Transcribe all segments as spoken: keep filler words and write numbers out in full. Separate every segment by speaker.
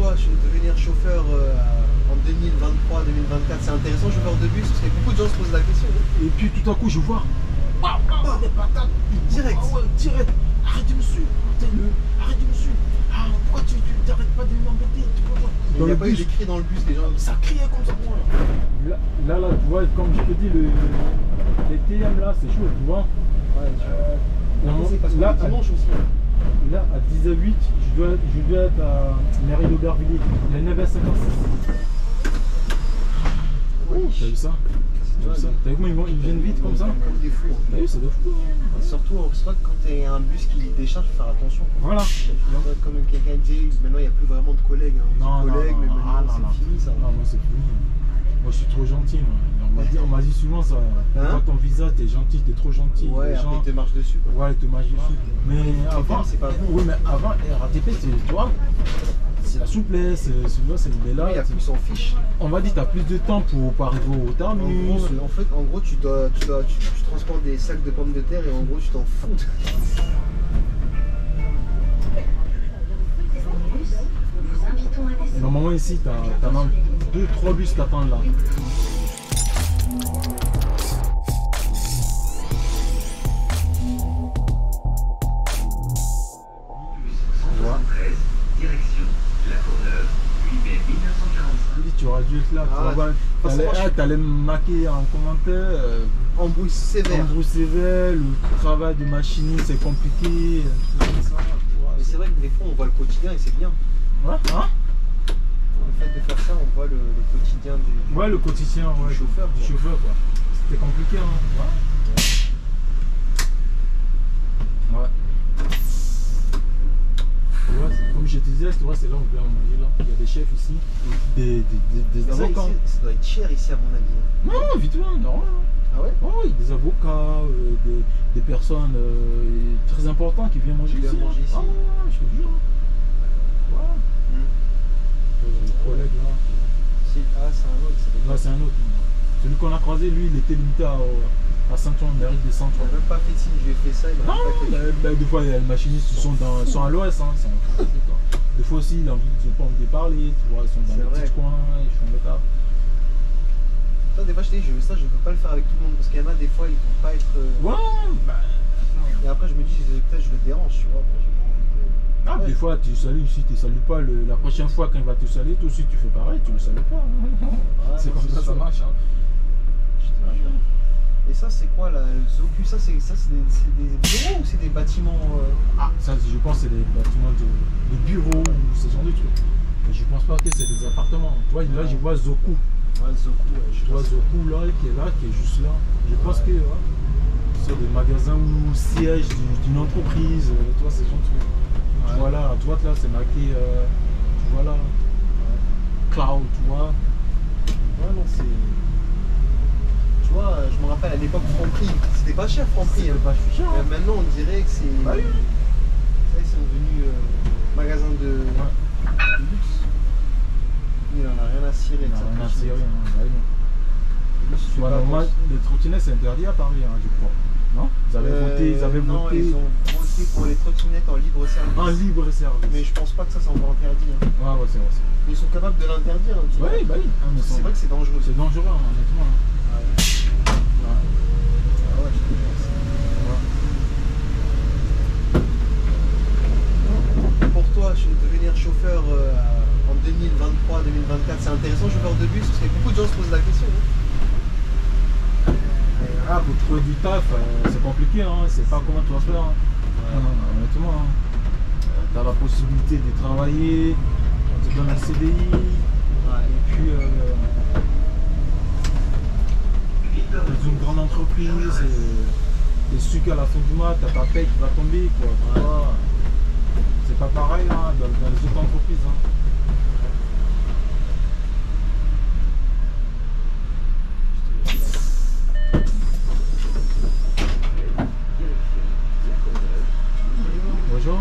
Speaker 1: toi, devenir chauffeur euh, en deux mille vingt-trois deux mille vingt-quatre, c'est intéressant, chauffeur de bus? Parce que beaucoup de gens se posent la question.
Speaker 2: Et puis tout à coup, je vois. Waouh, waouh, des patates.
Speaker 1: Direct.
Speaker 2: Ah ouais, direct. Arrête de me suivre. Le... Arrête de me suivre. Ah, pourquoi tu t'arrêtes pas de m'embêter?
Speaker 1: Il n'y a pas eu des cris dans le bus, les gens.
Speaker 2: Ça criait comme ça, moi. Là, là, là, tu vois, comme je te dis, le... les T M là, c'est chaud, tu vois.
Speaker 1: Ouais, tu
Speaker 2: euh,
Speaker 1: vois. C'est parce que
Speaker 2: là,
Speaker 1: dimanche aussi.
Speaker 2: Là, à dix heures huit, je dois, je dois être à Mairie d'Aubervilliers. Il est neuf heures cinquante-six.
Speaker 1: Oui.
Speaker 2: T'as vu ça? T'as vu ça? T'as vu comment ils, vont, ils viennent vite comme ça?
Speaker 1: Comme des fous.
Speaker 2: T'as vu, c'est de fou. Hein.
Speaker 1: Surtout, c'est vrai que quand t'es un bus qui décharge, faut faire attention.
Speaker 2: Voilà.
Speaker 1: Comme quelqu'un dit, maintenant il n'y a plus vraiment de collègues. Hein.
Speaker 2: Non, non,
Speaker 1: collègues,
Speaker 2: non,
Speaker 1: mais
Speaker 2: non,
Speaker 1: maintenant
Speaker 2: non, non.
Speaker 1: c'est fini ça.
Speaker 2: Non, moi c'est fini. Moi je suis trop gentil. Moi. On m'a dit, on m'a dit souvent ça. On
Speaker 1: Hein?
Speaker 2: voit ton visage, t'es gentil, t'es trop gentil.
Speaker 1: Ouais,
Speaker 2: les
Speaker 1: après
Speaker 2: gens...
Speaker 1: ils te marchent dessus. Quoi.
Speaker 2: Ouais, ils te marchent dessus. Mais avant,
Speaker 1: c'est pas bon.
Speaker 2: Oui, mais avant, R A T P, c'est, tu vois, c'est la souplesse, c'est, c'est mais là,
Speaker 1: il y a plus, s'en fiche.
Speaker 2: On m'a dit t'as plus de temps pour, pour arriver au terminus.
Speaker 1: En gros, en fait, en gros, tu dois, tu dois, tu, tu transportes des sacs de pommes de terre et en gros, tu t'en fous.
Speaker 2: Et normalement ici, t'as, t'as même deux, trois bus qui t'attendent là. Tu aurais dû être là, ah, tu allais me maquer en commentaire. Euh,
Speaker 1: embrouille sévère.
Speaker 2: Embrouille sévère, le travail de machiniste c'est compliqué. Tout ça,
Speaker 1: ouais, mais c'est vrai que des fois on voit le quotidien et c'est bien.
Speaker 2: Ouais, hein?
Speaker 1: Le fait de faire ça, on voit le, le quotidien du,
Speaker 2: ouais, le quotidien,
Speaker 1: du
Speaker 2: ouais,
Speaker 1: chauffeur.
Speaker 2: Du chauffeur, quoi. C'était compliqué, hein? Ouais. Ouais. Ouais, comme je te disais, c'est là où on vient manger là. Il y a des chefs ici, des, des, des, des avocats.
Speaker 1: Ça, ici, ça doit être cher ici à mon avis.
Speaker 2: Non, non, vite fait, normal.
Speaker 1: Ah ouais?
Speaker 2: Oui, des avocats, euh, des, des personnes euh, très importantes qui viennent manger, qui
Speaker 1: ici,
Speaker 2: viennent manger ici. Ah ouais, je te jure. Voilà. Mmh. Le collègue là.
Speaker 1: Ah, c'est un autre.
Speaker 2: Là, c'est un autre. Celui qu'on a croisé, lui, il était limité à, à Saint-Ouen, mairie de Saint-Ouen.
Speaker 1: Il n'a même pas fait signe, je lui ai fait ça. Il
Speaker 2: non, bah, bah, des fois, les machinistes sont, dans, sont à l'ouest. Hein, des fois aussi, ils n'ont pas envie de parler, tu vois, ils sont dans les petits coins, ils font le taf.
Speaker 1: Ça, des fois, je te dis, je, ça, je veux pas le faire avec tout le monde parce qu'il y en a des fois, ils vont pas être. Euh...
Speaker 2: Ouais, bah.
Speaker 1: Et après, je me dis, peut-être je le dérange, tu vois. Moi, j'ai pas envie de.
Speaker 2: Ah, ouais. Des fois, tu salues, si tu ne salues pas, le, la prochaine fois quand il va te saluer, toi aussi tu fais pareil, tu ne le salues pas. Ah, c'est comme ça, ça marche. Hein.
Speaker 1: Et ça, c'est quoi là, le Zoku? Ça, c'est des, des bureaux ou c'est des bâtiments euh...
Speaker 2: Ah, ça, je pense que c'est des bâtiments de, de bureaux ou ce genre de trucs. Mais je pense pas que c'est des appartements. Tu vois, là, je vois Zoku.
Speaker 1: Ouais, Zoku, ouais, je
Speaker 2: vois Zoku là, qui est là, qui est juste là. Je pense ouais. que ouais, c'est des magasins ou sièges d'une entreprise, tu vois, ces gens de trucs. Ouais. Tu vois là, à droite là, c'est marqué, euh, tu vois là, ouais. Cloud, tu vois.
Speaker 1: Ouais, non, c'est. Tu vois, je me rappelle à l'époque Franprix, c'était pas cher Franprix. Hein.
Speaker 2: Pas cher.
Speaker 1: Hein. Maintenant, on dirait que c'est.
Speaker 2: Bah, oui.
Speaker 1: Ça, ils sont devenus euh, magasin de, ouais. de luxe. Il en a rien à cirer.
Speaker 2: Il en a rien à cirer, hein. Tu vois, normal, les trottinettes c'est interdit à Paris, hein, je crois. Non? Ils avaient euh, voté, ils avaient
Speaker 1: non,
Speaker 2: voté.
Speaker 1: Ils ont voté pour les trottinettes en libre service.
Speaker 2: En libre service.
Speaker 1: Mais je pense pas que ça c'est encore interdit. Hein.
Speaker 2: Ouais, ouais, c'est vrai.
Speaker 1: Mais ils sont capables de l'interdire. Hein,
Speaker 2: ouais, bah oui. Ah,
Speaker 1: c'est vrai que c'est dangereux.
Speaker 2: C'est dangereux, hein, honnêtement. Hein.
Speaker 1: Ouais. Ouais. Ah ouais, je te pense. Ouais. Pour toi, devenir chauffeur euh, en deux mille vingt-trois deux mille vingt-quatre, c'est intéressant, chauffeur de bus? Parce que beaucoup de gens se posent la question. Hein.
Speaker 2: Ah, pour trouver du taf, euh, c'est compliqué, hein. C'est pas comment tu vas faire. Hein. Ouais. Non, non, honnêtement, hein. euh, tu as la possibilité de travailler, on te donne un C D I, ouais. Et puis euh, dans une grande entreprise, et, et su qu'à la fin du mois, tu as ta paie qui va tomber. Quoi. Ouais. C'est pas pareil hein, dans, dans les autres entreprises. Hein. Bonjour.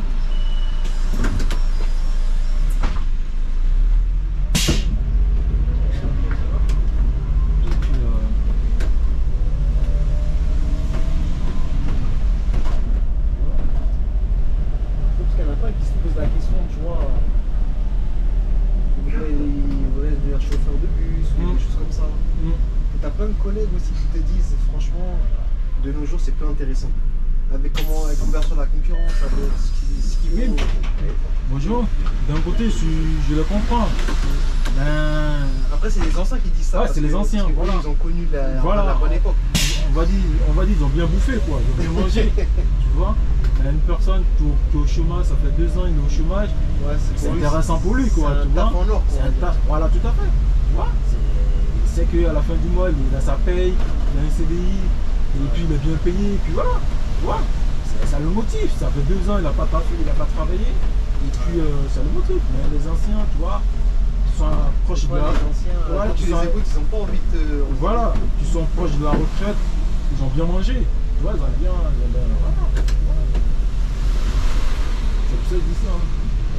Speaker 1: ça.
Speaker 2: Mm.
Speaker 1: Et t'as plein de collègues aussi qui te disent, franchement, de nos jours, c'est plus intéressant. Avec comment, avec l'ouverture de la concurrence, avec ce qui, ce qui
Speaker 2: Oui.
Speaker 1: vaut.
Speaker 2: Bonjour. D'un côté, je, je le comprends. Ben,
Speaker 1: Après, c'est les anciens qui disent ça.
Speaker 2: Ouais,
Speaker 1: parce
Speaker 2: c'est les
Speaker 1: que-
Speaker 2: anciens,
Speaker 1: parce que eux,
Speaker 2: voilà.
Speaker 1: Ils ont connu la,
Speaker 2: Voilà.
Speaker 1: la bonne époque.
Speaker 2: on va dire, on va dire, ils ont bien bouffé quoi, ils ont bien mangé. Tu vois, il y a une personne qui, qui est au chômage, ça fait deux ans, il est au chômage.
Speaker 1: Ouais,
Speaker 2: C'est
Speaker 1: pour lui,
Speaker 2: intéressant pour lui quoi,
Speaker 1: c'est
Speaker 2: tu
Speaker 1: un
Speaker 2: vois.
Speaker 1: taf en or,
Speaker 2: C'est
Speaker 1: quoi,
Speaker 2: un
Speaker 1: on va
Speaker 2: taf,
Speaker 1: dire.
Speaker 2: voilà, tout à fait. Tu vois, c'est- il sait qu'à la fin du mois, il a sa paye, il a un C D I, et puis il est bien payé, et puis voilà. Tu vois, c'est- ça le motive. Ça fait deux ans, il n'a pas taffé, il n'a pas travaillé, et puis euh, ça le motive. Mais les anciens, tu vois, qui sont proches de
Speaker 1: Ouais,
Speaker 2: la
Speaker 1: les anciens,
Speaker 2: voilà,
Speaker 1: quand
Speaker 2: qui
Speaker 1: tu les
Speaker 2: sont-
Speaker 1: écoutes, ils n'ont pas envie de te.
Speaker 2: voilà, qui sont proches de la retraite, ils ont bien mangé. Tu vois, ils ont bien. Ils ont bien voilà. C'est pour ça que je dis ça. Hein.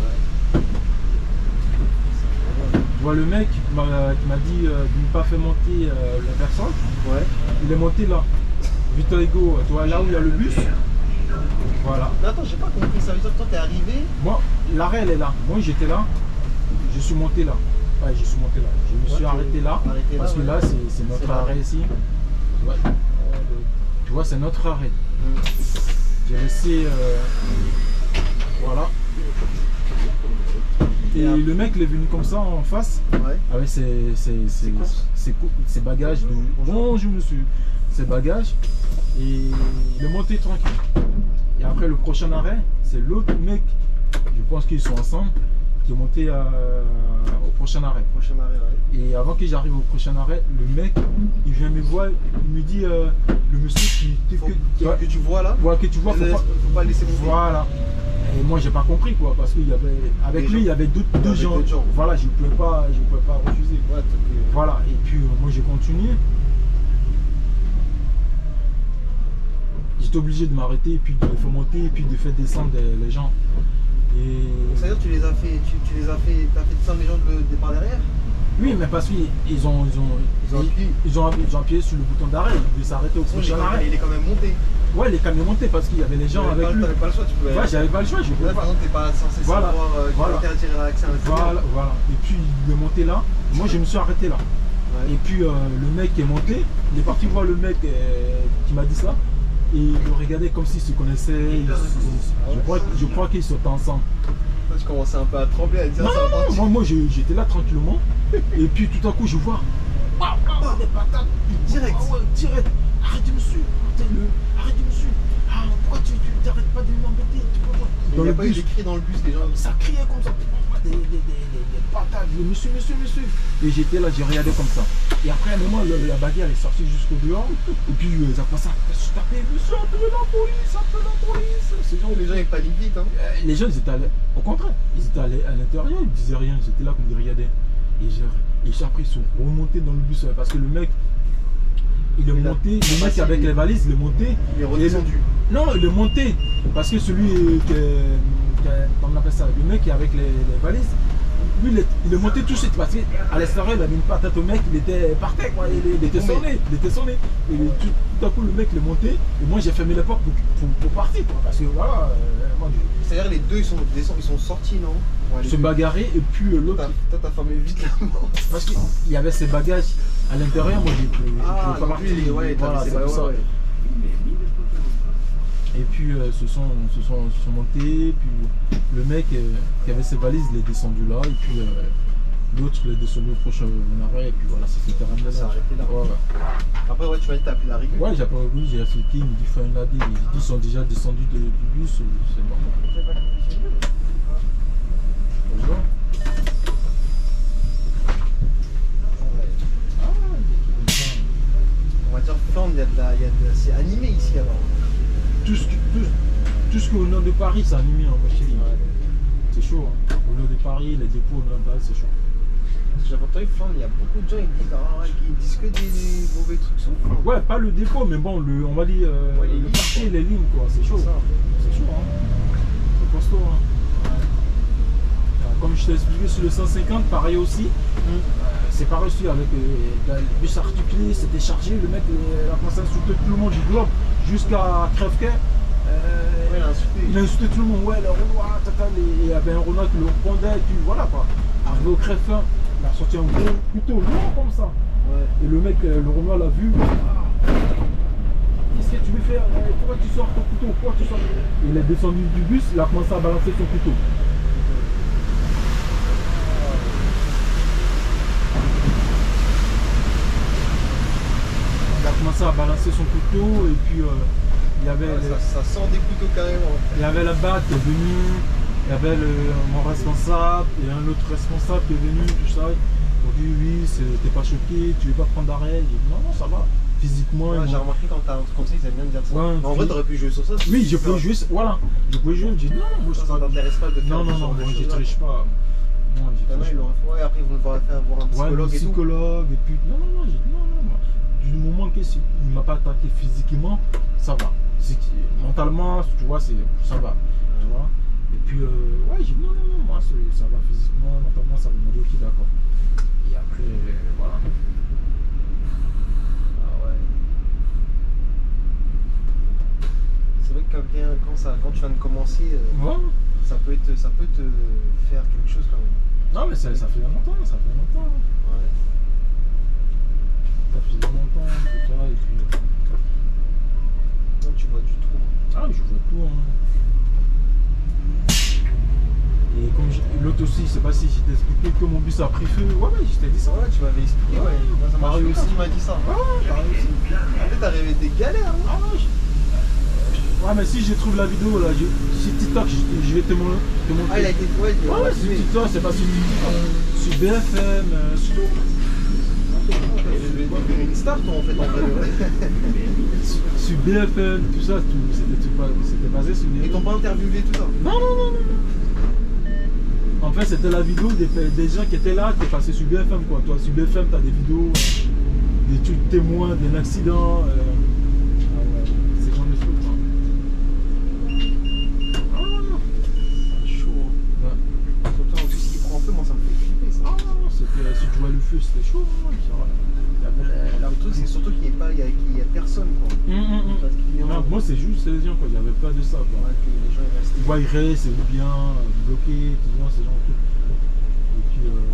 Speaker 2: Tu vois, le mec qui m'a qui m'a dit euh, de ne pas faire monter euh, la personne,
Speaker 1: Ouais.
Speaker 2: il est monté là. Victor Hugo, tu vois, là où il y a le bus. Voilà.
Speaker 1: Mais attends, j'ai pas compris. Ça veut dire que toi, t'es arrivé.
Speaker 2: Moi, l'arrêt, elle est là. Moi, j'étais là. Je suis monté là. Ouais, je suis monté là. Je me
Speaker 1: Ouais,
Speaker 2: suis
Speaker 1: tu-
Speaker 2: arrêté là.
Speaker 1: arrêté
Speaker 2: Parce
Speaker 1: là,
Speaker 2: que
Speaker 1: ouais.
Speaker 2: là, c'est c'est notre
Speaker 1: C'est l'arrêt.
Speaker 2: arrêt ici. Tu vois, tu vois, c'est notre arrêt. J'ai laissé. euh, Voilà. Et
Speaker 1: Et après-
Speaker 2: le mec, il est venu comme ça en face,
Speaker 1: Ouais.
Speaker 2: avec ses, ses, ses,
Speaker 1: courses.
Speaker 2: ses cou- ses bagages de.
Speaker 1: Bonjour.
Speaker 2: Bonjour monsieur. Ses bagages. Et il est monté tranquille. Et après, le prochain arrêt, c'est l'autre mec, je pense qu'ils sont ensemble, qui est monté euh, au prochain arrêt.
Speaker 1: Prochain arrêt, ouais.
Speaker 2: Et avant que j'arrive au prochain arrêt, le mec, il vient me voir, il me dit, euh, le monsieur qui,
Speaker 1: Faut
Speaker 2: que,
Speaker 1: que,
Speaker 2: ouais,
Speaker 1: que tu vois là.
Speaker 2: ouais, que tu vois, faut
Speaker 1: laisse-
Speaker 2: pas,
Speaker 1: faut pas le laisser monter.
Speaker 2: voilà. Et moi, j'ai pas compris quoi, parce qu'il y avait, avec
Speaker 1: Des
Speaker 2: lui, il y
Speaker 1: gens.
Speaker 2: avait d'autres
Speaker 1: Il y
Speaker 2: deux
Speaker 1: avait
Speaker 2: gens.
Speaker 1: d'autres gens.
Speaker 2: Voilà, je pouvais pas, je pouvais pas refuser.
Speaker 1: Ouais, donc, euh,
Speaker 2: Voilà. Et puis euh, moi, j'ai continué. J'étais obligé de m'arrêter et puis de faire monter et puis de faire descendre les, les gens. Et
Speaker 1: donc, ça veut dire que tu les as fait, tu, tu les as fait, t'as fait descendre les gens de départ derrière.
Speaker 2: oui, mais parce qu'ils ont, ils ont,
Speaker 1: Ils ont appuyé.
Speaker 2: ils ont, ils ont appuyé sur le bouton d'arrêt. Ils devaient s'arrêter au
Speaker 1: Sinon, il est
Speaker 2: prochain
Speaker 1: quand même-
Speaker 2: arrêt.
Speaker 1: il est quand même monté.
Speaker 2: Ouais, les camions montaient parce qu'il y avait les gens
Speaker 1: T'avais
Speaker 2: avec
Speaker 1: pas-
Speaker 2: lui.
Speaker 1: T'avais pas le choix, tu pouvais.
Speaker 2: Ouais, j'avais pas le choix, je pouvais
Speaker 1: Là,
Speaker 2: pas.
Speaker 1: par exemple, t'es pas censé
Speaker 2: Voilà.
Speaker 1: savoir euh, qui
Speaker 2: Voilà.
Speaker 1: interdire l'accès à un camion.
Speaker 2: Voilà, voilà. Et puis il est monté là. Moi, je me suis arrêté là.
Speaker 1: Ouais.
Speaker 2: Et puis euh, le mec qui est monté, il est parti voir le mec euh, qui m'a dit ça. Et il le regardait comme s'ils se connaissaient. Ils- ils- je crois, je crois qu'ils sont ensemble.
Speaker 1: Toi, tu commençais un peu à trembler, à dire
Speaker 2: Non,
Speaker 1: ça va
Speaker 2: non, non,
Speaker 1: partir.
Speaker 2: moi, moi j'ai- j'étais là tranquillement. Et puis tout à coup, je vois. Waouh, waouh, des patates.
Speaker 1: Direct.
Speaker 2: Ah ouais, direct. Arrête de me suivre. Putain, le- Arrête de me suivre. Ah, pourquoi tu tu t'arrêtes pas de m'embêter? Tu peux voir.
Speaker 1: Il
Speaker 2: Dans
Speaker 1: n'y a
Speaker 2: le
Speaker 1: pas eu
Speaker 2: bus,
Speaker 1: des cris dans le bus, les gens.
Speaker 2: ça criait comme ça. Des, des, des, des, des patates. Le monsieur, monsieur, monsieur. Et j'étais là, j'ai regardé comme ça. Et après, à un moment, la, la bagarre est sortie jusqu'au dehors. Et puis, euh, ça commençait à se taper. Monsieur, appelez la police, appelez la police. Ces gens,
Speaker 1: Les gens ils paniquent vite. Hein.
Speaker 2: euh, les gens, ils étaient allés, au contraire, ils étaient allés à l'intérieur, ils disaient rien, ils étaient là comme ils regardaient. Et, je- et après, ils sont remontés dans le bus euh, parce que le mec, il est
Speaker 1: Il a-
Speaker 2: monté,
Speaker 1: il a
Speaker 2: le mec
Speaker 1: passé
Speaker 2: avec
Speaker 1: les-
Speaker 2: les valises, il est monté.
Speaker 1: Il est
Speaker 2: et
Speaker 1: redescendu.
Speaker 2: le- non, il est monté parce que celui qui est, qui est- comment on appelle ça, le mec qui est avec les, les valises, lui, il est, il est monté tout de suite parce qu'à l'extérieur, il avait une patate au mec, il était par terre, quoi, il, il était
Speaker 1: tombé.
Speaker 2: sonné, il était sonné. Et tout, tout à coup, le mec, il est monté et moi, j'ai fermé la porte pour, pour, pour partir, quoi, parce que voilà, euh, moi, je-
Speaker 1: C'est-à-dire les deux ils sont, descend- ils sont sortis, non? Ouais, les
Speaker 2: se
Speaker 1: deux.
Speaker 2: bagarrer et puis euh, l'autre
Speaker 1: Toi, t'as- toi, t'as fermé vite la porte.
Speaker 2: parce qu'il y avait ses bagages à l'intérieur, moi je ne pouvais
Speaker 1: Ah,
Speaker 2: pas
Speaker 1: donc lui,
Speaker 2: partir.
Speaker 1: ouais, t'avais
Speaker 2: Voilà,
Speaker 1: ses
Speaker 2: c'est pour
Speaker 1: bagages,
Speaker 2: ça.
Speaker 1: ouais.
Speaker 2: Et puis euh, se sont se sont, se sont montés, puis le mec euh, qui avait ses valises il est descendu là et puis euh, l'autre il est descendu au prochain arrêt et puis voilà, ça s'est terminé
Speaker 1: Ça s'est
Speaker 2: là.
Speaker 1: arrêté là.
Speaker 2: Ouais,
Speaker 1: Après, ouais, tu m'as dit que t'as appelé la rigueur.
Speaker 2: ouais j'ai appelé lui, j'ai expliqué, il me dit fin une A D, il dit ils sont déjà descendus de- du bus, euh, c'est bon. Bonjour. Ah, des trucs comme ça.
Speaker 1: On va dire Flandre, il y a de la, il y a de, c'est animé ici alors.
Speaker 2: Tout ce, qui- tout, tout ce qui est au nord de Paris, c'est animé en Mochili. C'est chaud. Hein. Au nord de Paris, les dépôts au nord de Paris, c'est chaud.
Speaker 1: Parce que j'ai entendu Flandre, il y a beaucoup de gens qui disent, ah, qui disent que des, des mauvais trucs sur Flandre.
Speaker 2: Ouais, pas le dépôt, mais bon, le, on va dire euh,
Speaker 1: Ouais, les
Speaker 2: le
Speaker 1: lignes,
Speaker 2: quartier,
Speaker 1: quoi.
Speaker 2: les lignes, quoi. C'est chaud.
Speaker 1: C'est ça.
Speaker 2: C'est chaud, hein. C'est costaud, hein. Alors, comme je t'ai expliqué sur le cent cinquante, pareil aussi. Euh, c'est pareil aussi avec euh, le bus articulé, c'était chargé, le mec euh, a commencé à insulter tout le monde du globe jusqu'à Crèvequet. Euh,
Speaker 1: Ouais, il a insulté.
Speaker 2: il a insulté tout le monde, ouais, le Renoir, tata, les- il y avait un Renoir qui le répondait, et puis voilà quoi. Arrivé au Crèvequet, il a sorti un gros couteau long comme ça.
Speaker 1: Ouais.
Speaker 2: Et le mec, euh, le Renoir l'a vu. Ah, qu'est-ce que tu veux faire? Pourquoi tu sors ton couteau? Pourquoi tu sors? Il est descendu du bus, il a commencé à balancer son couteau. Il a commencé à balancer son couteau et puis euh, il y avait
Speaker 1: Ouais,
Speaker 2: les-
Speaker 1: ça, ça sort des couteaux carrément.
Speaker 2: il y avait la B A C qui est venue, il y avait le, mon responsable et un autre responsable qui est venu, tout ça. Ils ont dit oui, c'est- t'es pas choqué, tu veux pas prendre d'arrêt. J'ai dit non, non, ça va. Physiquement,
Speaker 1: Ouais,
Speaker 2: ils
Speaker 1: j'ai
Speaker 2: m'ont-
Speaker 1: remarqué quand t'as un truc comme ça, ils aiment bien te dire ça.
Speaker 2: Ouais,
Speaker 1: Mais en vrai,
Speaker 2: puis-
Speaker 1: t'aurais pu jouer sur ça.
Speaker 2: oui, je pouvais jouer, voilà, je pouvais jouer. J'ai dit non, moi je
Speaker 1: Ça,
Speaker 2: suis
Speaker 1: ça
Speaker 2: pas.
Speaker 1: t'intéresse pas de faire
Speaker 2: Non,
Speaker 1: ce
Speaker 2: non,
Speaker 1: genre
Speaker 2: non,
Speaker 1: de
Speaker 2: moi j'y
Speaker 1: choses-là.
Speaker 2: triche pas. Moi j'y
Speaker 1: T'en as,
Speaker 2: triche
Speaker 1: ils
Speaker 2: pas.
Speaker 1: l'auraient fait. Ouais, après, ils vont devoir faire voir un
Speaker 2: Ouais, le
Speaker 1: psychologue et tout.
Speaker 2: psychologue et puis non, non, non, j'ai dit non, non, moi, du moment qu'il ne m'a pas attaqué physiquement, ça va. C'est que, mentalement, tu vois, c'est ça va. Tu vois. Et puis euh, ouais, j'ai dit non, non, non, moi c'est- ça va physiquement, mentalement, ça va. Il m'a dit ok, d'accord. Et après, euh, voilà.
Speaker 1: Ah ouais. C'est vrai que quand, bien- quand, ça, quand tu viens de commencer, euh,
Speaker 2: Ouais.
Speaker 1: ça, peut être, ça peut te faire quelque chose quand même.
Speaker 2: Non, mais ça, ça fait longtemps, ça fait longtemps.
Speaker 1: Ouais.
Speaker 2: Ça fait longtemps, tout ça, et puis. euh,
Speaker 1: Non, tu vois du tout. Hein.
Speaker 2: Ah, je vois tout. Hein. Et comme je- l'autre aussi, je sais pas si je t'ai expliqué que mon bus a pris feu. Ouais, ouais, je t'ai dit ça.
Speaker 1: Ouais, tu m'avais expliqué, ouais.
Speaker 2: Ouais,
Speaker 1: Moi, ça m'a
Speaker 2: pareil
Speaker 1: choqué quand
Speaker 2: aussi.
Speaker 1: tu m'as dit ça.
Speaker 2: Ouais, pareil aussi.
Speaker 1: Après, t'as rêvé des galères, hein.
Speaker 2: Ah, ouais, je- ouais, mais si je trouve la vidéo là, je... sur TikTok, je, je vais te, mon- te montrer.
Speaker 1: Ah, il a été. Ouais, il
Speaker 2: Ouais,
Speaker 1: a
Speaker 2: ouais, sur
Speaker 1: filmé.
Speaker 2: TikTok, c'est pas sur TikTok. Sur B F M, euh, sur tout.
Speaker 1: Je vais devenir une star, toi, en fait, en vrai.
Speaker 2: Sur- Sur B F M, tout ça, tout- c'était tout pas- c'était basé sur
Speaker 1: Ils
Speaker 2: des.
Speaker 1: t'ont pas interviewé tout ça.
Speaker 2: Non, non, non, non. En fait, c'était la vidéo des, des gens qui étaient là, qui est passé sur B F M, quoi. Toi, sur B F M, t'as des vidéos, euh, des trucs témoins d'un accident. euh, Ah ouais, c'est genre de truc, quoi. Ah,
Speaker 1: Chaud, hein.
Speaker 2: ouais.
Speaker 1: Surtout en plus qui prend un peu, moi ça me fait flipper ça.
Speaker 2: Ah, c'était, si tu vois le feu, c'était chaud. Hein, genre, il y avait la- la-
Speaker 1: Le truc c'est surtout qu'il n'y a, pas- il y a, qu'il y a personne quoi.
Speaker 2: Hum, hum, hum.
Speaker 1: Parce qu'il y en a-
Speaker 2: Non, moi, c'est juste les gens, quoi. Il n'y avait pas de ça, quoi.
Speaker 1: Ouais, que les gens ils restent.
Speaker 2: Tu vois, ils restent, c'est bien, euh, bloqués, tu vois, ces gens de trucs. Et puis, euh...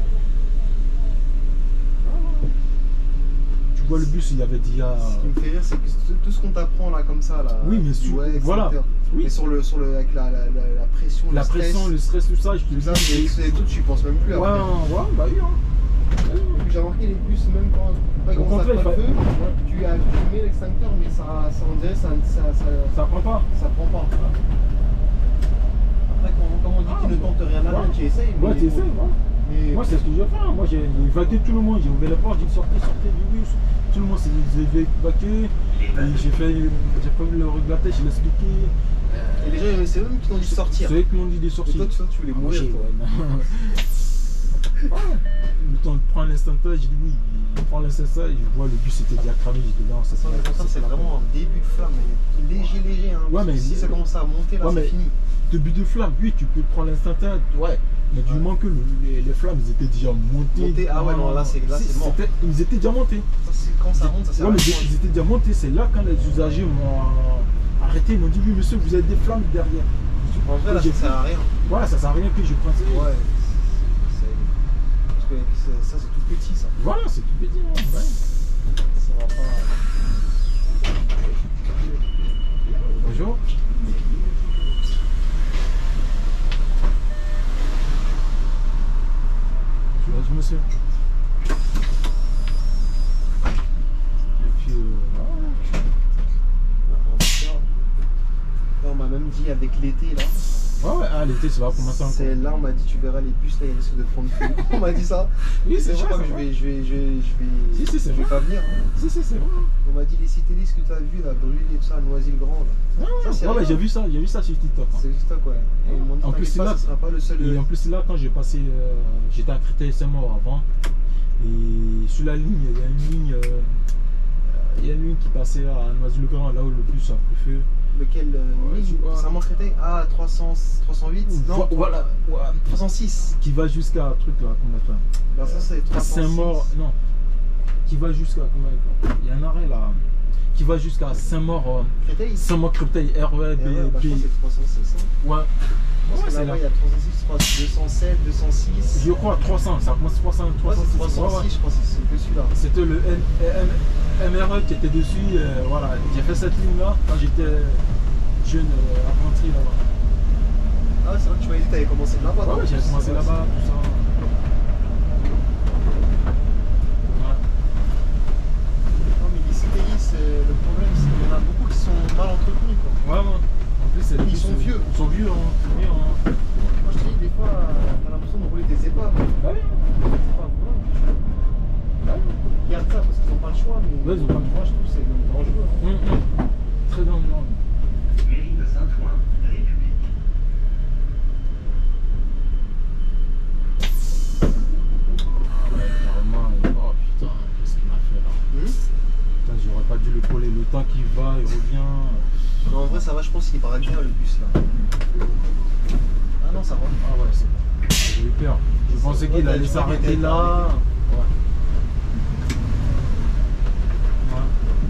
Speaker 2: tu vois le bus, il y avait déjà.
Speaker 1: Ce qui me fait rire c'est que tout, tout ce qu'on t'apprend là comme ça là.
Speaker 2: Oui, mais
Speaker 1: tu
Speaker 2: sur-
Speaker 1: vois, et
Speaker 2: voilà.
Speaker 1: cetera.
Speaker 2: Oui.
Speaker 1: Mais sur le, sur le, avec la, la, la, la pression,
Speaker 2: La
Speaker 1: le stress,
Speaker 2: pression, le stress, tout ça, je te
Speaker 1: tout ça, c'est
Speaker 2: dis.
Speaker 1: c'est tout, tu y penses même plus
Speaker 2: Ouais,
Speaker 1: après.
Speaker 2: ouais, bah oui, hein.
Speaker 1: Et puis j'ai remarqué les bus même quand, quand ils
Speaker 2: Au
Speaker 1: commencent à
Speaker 2: contraire,
Speaker 1: pas
Speaker 2: il
Speaker 1: le feu,
Speaker 2: fa-
Speaker 1: tu, as, tu mets l'extincteur mais ça, ça on dirait ça, ça, ça,
Speaker 2: Ça prend pas.
Speaker 1: ça prend pas. Après quand, comme on dit
Speaker 2: Ah,
Speaker 1: qu'il ne tente rien à rien,
Speaker 2: ouais.
Speaker 1: tu essayes.
Speaker 2: Ouais,
Speaker 1: mais
Speaker 2: tu
Speaker 1: bon.
Speaker 2: essaies, ouais.
Speaker 1: Mais
Speaker 2: Moi, c'est ce que j'ai fait. Moi, j'ai j'ai évacué tout le monde. J'ai ouvert les portes, j'ai dit sortez, sortez du bus. Tout le monde s'est évacué. Et j'ai fait, j'ai pris le règle de la tête, je l'ai expliqué.
Speaker 1: et les gens c'est eux qui t'ont dit de sortir.
Speaker 2: C'est eux qui m'ont dit de
Speaker 1: Et
Speaker 2: sortir.
Speaker 1: toi tu, tu voulais
Speaker 2: Ah, moi,
Speaker 1: mourir
Speaker 2: j'ai-
Speaker 1: toi.
Speaker 2: Ouais. Le temps de prendre l'instantané, j'ai dit oui, il prend l'instantané, je vois le bus était déjà cramé, j'ai dit non, ça
Speaker 1: Ça,
Speaker 2: c'est
Speaker 1: ça, c'est vraiment un début de flamme, mais léger, léger. Hein,
Speaker 2: Ouais, mais-
Speaker 1: si ça commence à monter là,
Speaker 2: Ouais,
Speaker 1: c'est
Speaker 2: mais-
Speaker 1: fini.
Speaker 2: Début de flamme, oui, tu peux prendre l'instantané, ouais. Mais du
Speaker 1: Ouais.
Speaker 2: moment que le- les, les flammes ils étaient déjà montées.
Speaker 1: Monté, ah ouais, non, là, c'est- là, c'est mort.
Speaker 2: c'était- Ils étaient déjà montés.
Speaker 1: Ça, c'est- quand ça monte, ça sert
Speaker 2: Ouais,
Speaker 1: à
Speaker 2: mais
Speaker 1: rien.
Speaker 2: ils étaient déjà montés. C'est là quand les usagers m'ont euh, arrêté, ils m'ont dit oui, monsieur, vous avez des flammes derrière.
Speaker 1: En vrai, là,
Speaker 2: J'ai
Speaker 1: ça sert à rien.
Speaker 2: Voilà, ça sert à rien que je prenne ça.
Speaker 1: Ouais. c'est- Parce que c'est- ça, c'est tout petit, ça.
Speaker 2: Voilà, c'est tout petit. Hein, ouais.
Speaker 1: Ça va pas.
Speaker 2: Bonjour. Bonjour, monsieur. Et puis, euh, voilà.
Speaker 1: Là, on m'a même dit avec l'été, là.
Speaker 2: Ouais, ouais, ah, l'été, ça va commencer encore.
Speaker 1: C'est là, on m'a dit, tu verras les bus, là, ils risquent de prendre feu. On m'a dit ça.
Speaker 2: Oui,
Speaker 1: C'est
Speaker 2: c'est
Speaker 1: vrai
Speaker 2: vrai.
Speaker 1: que je vais, je vais, je vais, je vais,
Speaker 2: Si, si, c'est
Speaker 1: je vais
Speaker 2: vrai.
Speaker 1: pas venir. hein.
Speaker 2: Si, si, c'est vrai.
Speaker 1: On m'a dit les cités lisses que tu as vues, là, brûlées, tout ça, Noisy-le-Grand, là.
Speaker 2: Ouais,
Speaker 1: Ça, c'est
Speaker 2: ouais, ouais,
Speaker 1: rien.
Speaker 2: j'ai vu ça, j'ai vu ça sur TikTok. hein.
Speaker 1: C'est juste quoi. Et ils m'ont dit,
Speaker 2: En plus,
Speaker 1: t'inquiète pas,
Speaker 2: là-
Speaker 1: ce sera pas le seul.
Speaker 2: Et en plus, là, quand j'ai passé, euh, j'étais à Créteil Saint-Maur avant. Et sur la ligne, il y a une ligne, euh, il y a une ligne qui passait à Noisy-le-Grand, là où le bus a pris feu.
Speaker 1: Lequel euh,
Speaker 2: Ouais,
Speaker 1: ligne
Speaker 2: tu vois.
Speaker 1: Ça manque Créteil. Ah, trois cents, trois cent huit Non,
Speaker 2: Voilà, ouais,
Speaker 1: trois cent six.
Speaker 2: qui va jusqu'à un truc là, comment ça
Speaker 1: Ben, ça, c'est
Speaker 2: À
Speaker 1: trois cent six.
Speaker 2: Saint-Maur, non, qui va jusqu'à, comment il y a un arrêt là, qui va jusqu'à Saint-Maur, euh,
Speaker 1: Créteil
Speaker 2: Saint-Maur Créteil, R E
Speaker 1: Eh
Speaker 2: B,
Speaker 1: ouais, bah, je
Speaker 2: B,
Speaker 1: crois que c'est trois cent six. hein.
Speaker 2: ouais.
Speaker 1: Parce
Speaker 2: Ouais,
Speaker 1: que
Speaker 2: c'est
Speaker 1: là-bas,
Speaker 2: là.
Speaker 1: il y a trois cent six, je crois, deux cent sept, deux cent six.
Speaker 2: Je crois trois cents, ça commence trois cents,
Speaker 1: Ouais,
Speaker 2: trois cents,
Speaker 1: c'est trois cent six,
Speaker 2: ouais, ouais.
Speaker 1: je crois, c'est que celui-là.
Speaker 2: C'était le M- M- MRE qui était dessus. euh, voilà, j'ai fait cette ligne-là quand j'étais jeune euh, apprenti là-bas.
Speaker 1: Ah, c'est vrai que tu m'as dit que tu avais commencé là-bas.
Speaker 2: Ouais,
Speaker 1: non
Speaker 2: ouais, j'ai
Speaker 1: C'est
Speaker 2: commencé
Speaker 1: vrai,
Speaker 2: là-bas, tout ça. Ouais.
Speaker 1: Non, mais les C T I, c'est- le problème, c'est qu'il y en a beaucoup qui sont mal entretenus, quoi.
Speaker 2: Ouais, ouais. En plus, c'est
Speaker 1: Ils sont vieux.
Speaker 2: Ils sont vieux, hein. Vieux, hein.
Speaker 1: Moi, je te dis, des fois, t'as l'impression de rouler des épaves.
Speaker 2: Bah oui.
Speaker 1: Des épaves, voilà.
Speaker 2: Bah oui.
Speaker 1: Ils gardent ça parce qu'ils n'ont pas le choix, mais
Speaker 2: Ouais, ils ont pas le
Speaker 1: moi, je trouve que c'est dangereux. Hein.
Speaker 2: Hum, hum. Très dangereux.
Speaker 3: Mairie de Saint-Ouen, République.
Speaker 2: Vraiment, oh putain, qu'est-ce qu'il m'a fait là?
Speaker 1: Hum
Speaker 2: Putain, j'aurais pas dû le coller. Le temps qu'il va, il revient.
Speaker 1: Non, en vrai, ça va, je pense qu'il paraît bien le bus là. Ah non, ça va.
Speaker 2: Ah ouais, c'est bon. Ah, j'ai eu peur. Je pensais
Speaker 1: Ouais,
Speaker 2: qu'il
Speaker 1: t'as-
Speaker 2: allait
Speaker 1: tu crois qu'il
Speaker 2: s'arrêter
Speaker 1: était
Speaker 2: là.
Speaker 1: arrêté.
Speaker 2: Ouais. Ouais.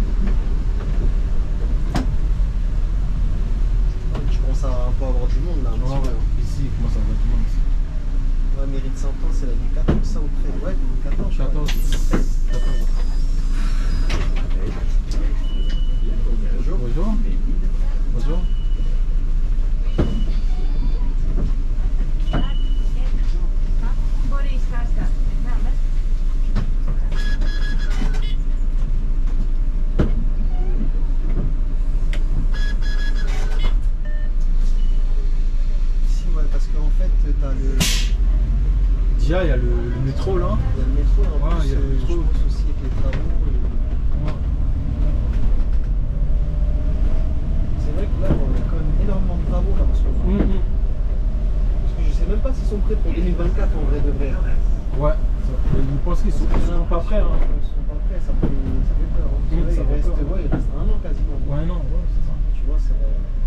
Speaker 1: Je commence à un peu avoir du monde là. Un
Speaker 2: Ouais,
Speaker 1: petit peu.
Speaker 2: ouais. Ici, il commence à avoir du monde ici.
Speaker 1: Ouais, mairie de Saint-Ouen, c'est la ligne quatorze, ça ou treize? Ouais, ligne quatorze. je crois.
Speaker 2: quatorze. quatorze.
Speaker 1: Bonjour.
Speaker 2: Bonjour. Bonjour.
Speaker 4: Boris Kasta. Namaz.
Speaker 1: Ici, ouais, parce qu'en fait, t'as le.
Speaker 2: Déjà, il y a le, le métro là.
Speaker 1: Il y a le métro, et en
Speaker 2: Ouais,
Speaker 1: plus,
Speaker 2: il y a le
Speaker 1: euh,
Speaker 2: métro.
Speaker 1: je pense aussi avec les travaux. et-
Speaker 2: Ouais.
Speaker 1: C'est vrai que là, on a quand même énormément de travaux là en ce moment.
Speaker 2: Hum, hum.
Speaker 1: Parce que je sais même pas s'ils sont prêts pour deux mille vingt-quatre en vrai de vrai.
Speaker 2: Ouais. Ça- Je pense qu'ils sont, ils sont pas prêts. Hein.
Speaker 1: Ils sont pas prêts, ça fait, ça fait peur. Hein.
Speaker 2: Mmh,
Speaker 1: Là,
Speaker 2: ça
Speaker 1: il,
Speaker 2: fait
Speaker 1: reste,
Speaker 2: peur.
Speaker 1: ouais, il reste un an quasiment.
Speaker 2: Ouais, non, ouais, c'est ça.
Speaker 1: Tu vois, c'est.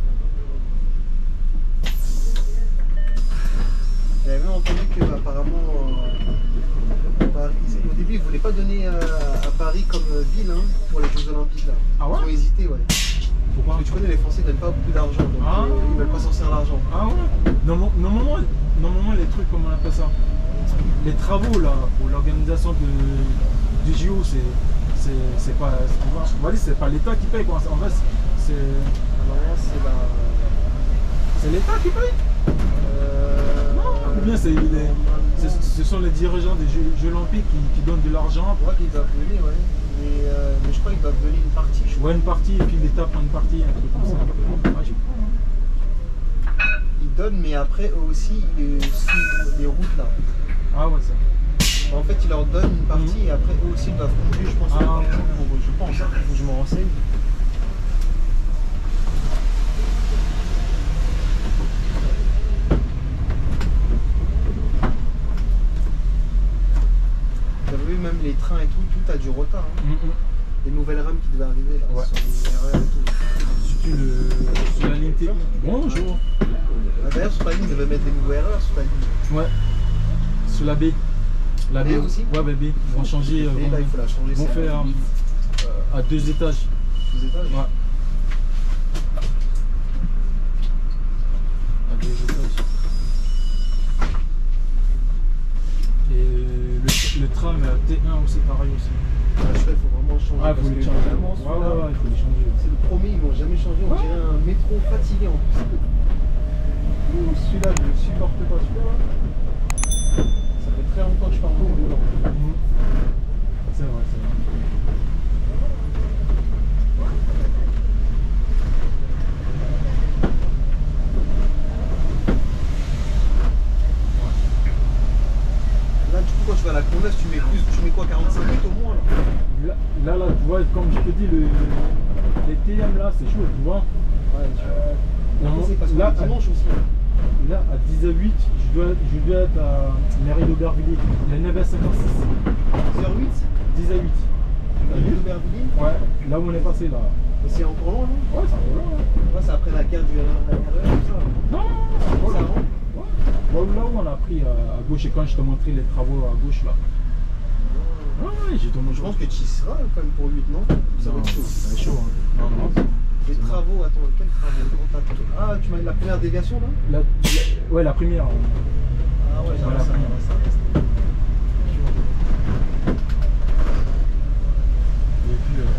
Speaker 1: J'avais même entendu qu'apparemment, euh, Paris, ils- au début, ils voulaient pas donner euh, à Paris comme euh, ville hein, pour les Jeux Olympiques. Là.
Speaker 2: Ah ouais?
Speaker 1: Ils ont hésité, ouais.
Speaker 2: Pourquoi?
Speaker 1: Parce que tu connais, les Français ne donnent pas beaucoup d'argent, donc
Speaker 2: Ah.
Speaker 1: euh, ils veulent pas sortir l'argent.
Speaker 2: Ah ouais. Normalement, normalement, normalement, les trucs, comment on appelle ça? Les travaux là, pour l'organisation de, du J O, c'est c'est c'est pas. On va, on va dire, c'est pas l'État qui paye quoi. En fait, c'est
Speaker 1: Alors là, c'est la.
Speaker 2: c'est l'État qui paye.
Speaker 1: Euh,
Speaker 2: Non. Ou bien c'est les- c'est- ce sont les dirigeants des Jeux, Jeux Olympiques qui, qui donnent de l'argent.
Speaker 1: Je crois qu'ils doivent donner, ouais. Mais, euh, mais je crois qu'ils doivent donner une partie. Je crois.
Speaker 2: Ouais, une partie et puis l'État prend une partie, un truc comme ça. Ah, j'ai pas, hein.
Speaker 1: Ils donnent, mais après, eux aussi, ils suivent les routes là.
Speaker 2: Ah ouais, ça.
Speaker 1: En fait, ils leur donnent une partie
Speaker 2: Mhm.
Speaker 1: et après, eux aussi, ils doivent combler, je pense,
Speaker 2: Ah,
Speaker 1: une partie
Speaker 2: ouais.
Speaker 1: pour eux. Je pense, hein. Faut que je me renseigne. Vous avez vu, même les trains et tout, tout a du retard. Hein.
Speaker 2: Hum, hum.
Speaker 1: Les nouvelles rames qui devaient arriver là,
Speaker 2: Ouais.
Speaker 1: sur les R E R et tout.
Speaker 2: Sur, le, sur la ligne T. Bonjour.
Speaker 1: Ah, D'ailleurs, sur ta ligne, ils devaient mettre des nouveaux R E R sur ta ligne.
Speaker 2: Ouais. Sur la B. La B,
Speaker 1: B aussi.
Speaker 2: Ouais, bah B. Ils vont changer. euh,
Speaker 1: Et là, il faut la changer.
Speaker 2: Ils vont
Speaker 1: c'est
Speaker 2: faire euh, à deux étages.
Speaker 1: deux étages.
Speaker 2: Ouais. À deux étages. Et le, le tram T un aussi, pareil aussi.
Speaker 1: Ah, je sais, il faut vraiment changer.
Speaker 2: Ah, il
Speaker 1: parce
Speaker 2: faut les
Speaker 1: que
Speaker 2: changer.
Speaker 1: vraiment,
Speaker 2: Ouais,
Speaker 1: celui-là,
Speaker 2: ouais, ouais, il faut les changer.
Speaker 1: c'est le premier, ils m'ont jamais changé. On
Speaker 2: Ouais.
Speaker 1: dirait un métro fatigué en plus. Ouh, celui-là, je ne supporte pas celui-là. Ça fait très longtemps que je parle beaucoup dedans.
Speaker 2: Mhm. C'est vrai, c'est vrai.
Speaker 1: Là, du coup, quand tu vas à la Converse, tu mets plus, tu mets quoi, quarante-cinq minutes au moins là?
Speaker 2: Là, là, là, tu vois, comme je te dis, le, les T M là, c'est chaud, tu vois.
Speaker 1: Ouais, tu
Speaker 2: Euh,
Speaker 1: Après, c'est parce que
Speaker 2: là,
Speaker 1: le dimanche aussi. hein.
Speaker 2: là, à dix heures huit, je dois, je dois être à mairie d'Aubervilliers. Il est neuf heures cinquante-six.
Speaker 1: dix heures huit,
Speaker 2: dix heures huit.
Speaker 1: la ville d'Aubervilliers.
Speaker 2: Ouais, là où on est passé là.
Speaker 1: Mais c'est encore loin, non?
Speaker 2: Ouais, ça va là.
Speaker 1: Ouais, c'est après la gare du R E R, tout ça.
Speaker 2: Non,
Speaker 1: C'est
Speaker 2: voilà.
Speaker 1: avant.
Speaker 2: Ouais. Là, où- là où on a pris euh, à gauche, et quand je te montrais les travaux à gauche là. Ouais, ouais, j'ai ton
Speaker 1: Je pense que tu y seras quand même pour huit, non? Ça va
Speaker 2: Non,
Speaker 1: être chaud.
Speaker 2: ça va être chaud. Hein. Non, non.
Speaker 1: Les travaux, attends, quels travaux? Quand t'as- Ah, tu m'as la première déviation là?
Speaker 2: La, la- ouais, la première.
Speaker 1: Ah ouais,
Speaker 2: Voilà,
Speaker 1: ça, ça,
Speaker 2: première.
Speaker 1: ça reste.
Speaker 2: Et puis, euh,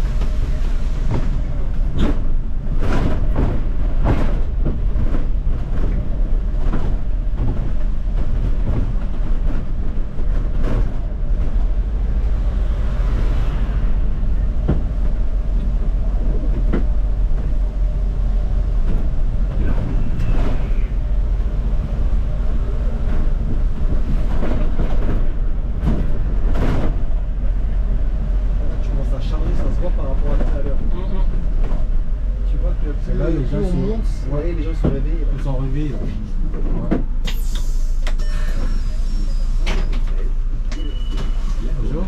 Speaker 1: Tu commences à charger, ça se voit par rapport à tout à l'heure. Tu vois que
Speaker 2: C'est
Speaker 1: plus,
Speaker 2: là, les
Speaker 1: plus
Speaker 2: gens
Speaker 1: on
Speaker 2: sont-
Speaker 1: monte,
Speaker 2: ouais.
Speaker 1: ouais, les gens se réveillent. là.
Speaker 2: ils sont rêvés. là. Ouais. Bonjour.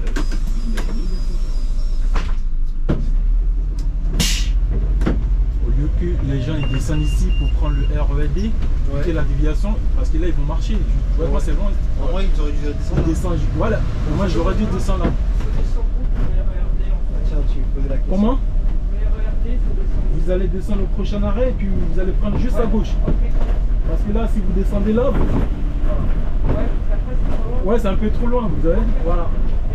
Speaker 2: Au lieu que les gens ils descendent ici pour prendre le R E D,
Speaker 1: Ouais.
Speaker 2: et la déviation, parce que là ils vont marcher. Tu vois,
Speaker 1: Ouais.
Speaker 2: moi c'est bon.
Speaker 1: Au moins, ils auraient dû descendre.
Speaker 2: Ils descendent. Voilà. Moi j'aurais dû descendre là.
Speaker 1: Tiens, tu me posais la question.
Speaker 2: Comment? Vous allez descendre au prochain arrêt et puis vous allez prendre juste à gauche. Parce que là, si vous descendez là, vous... ouais, c'est un peu trop loin, vous savez. Voilà.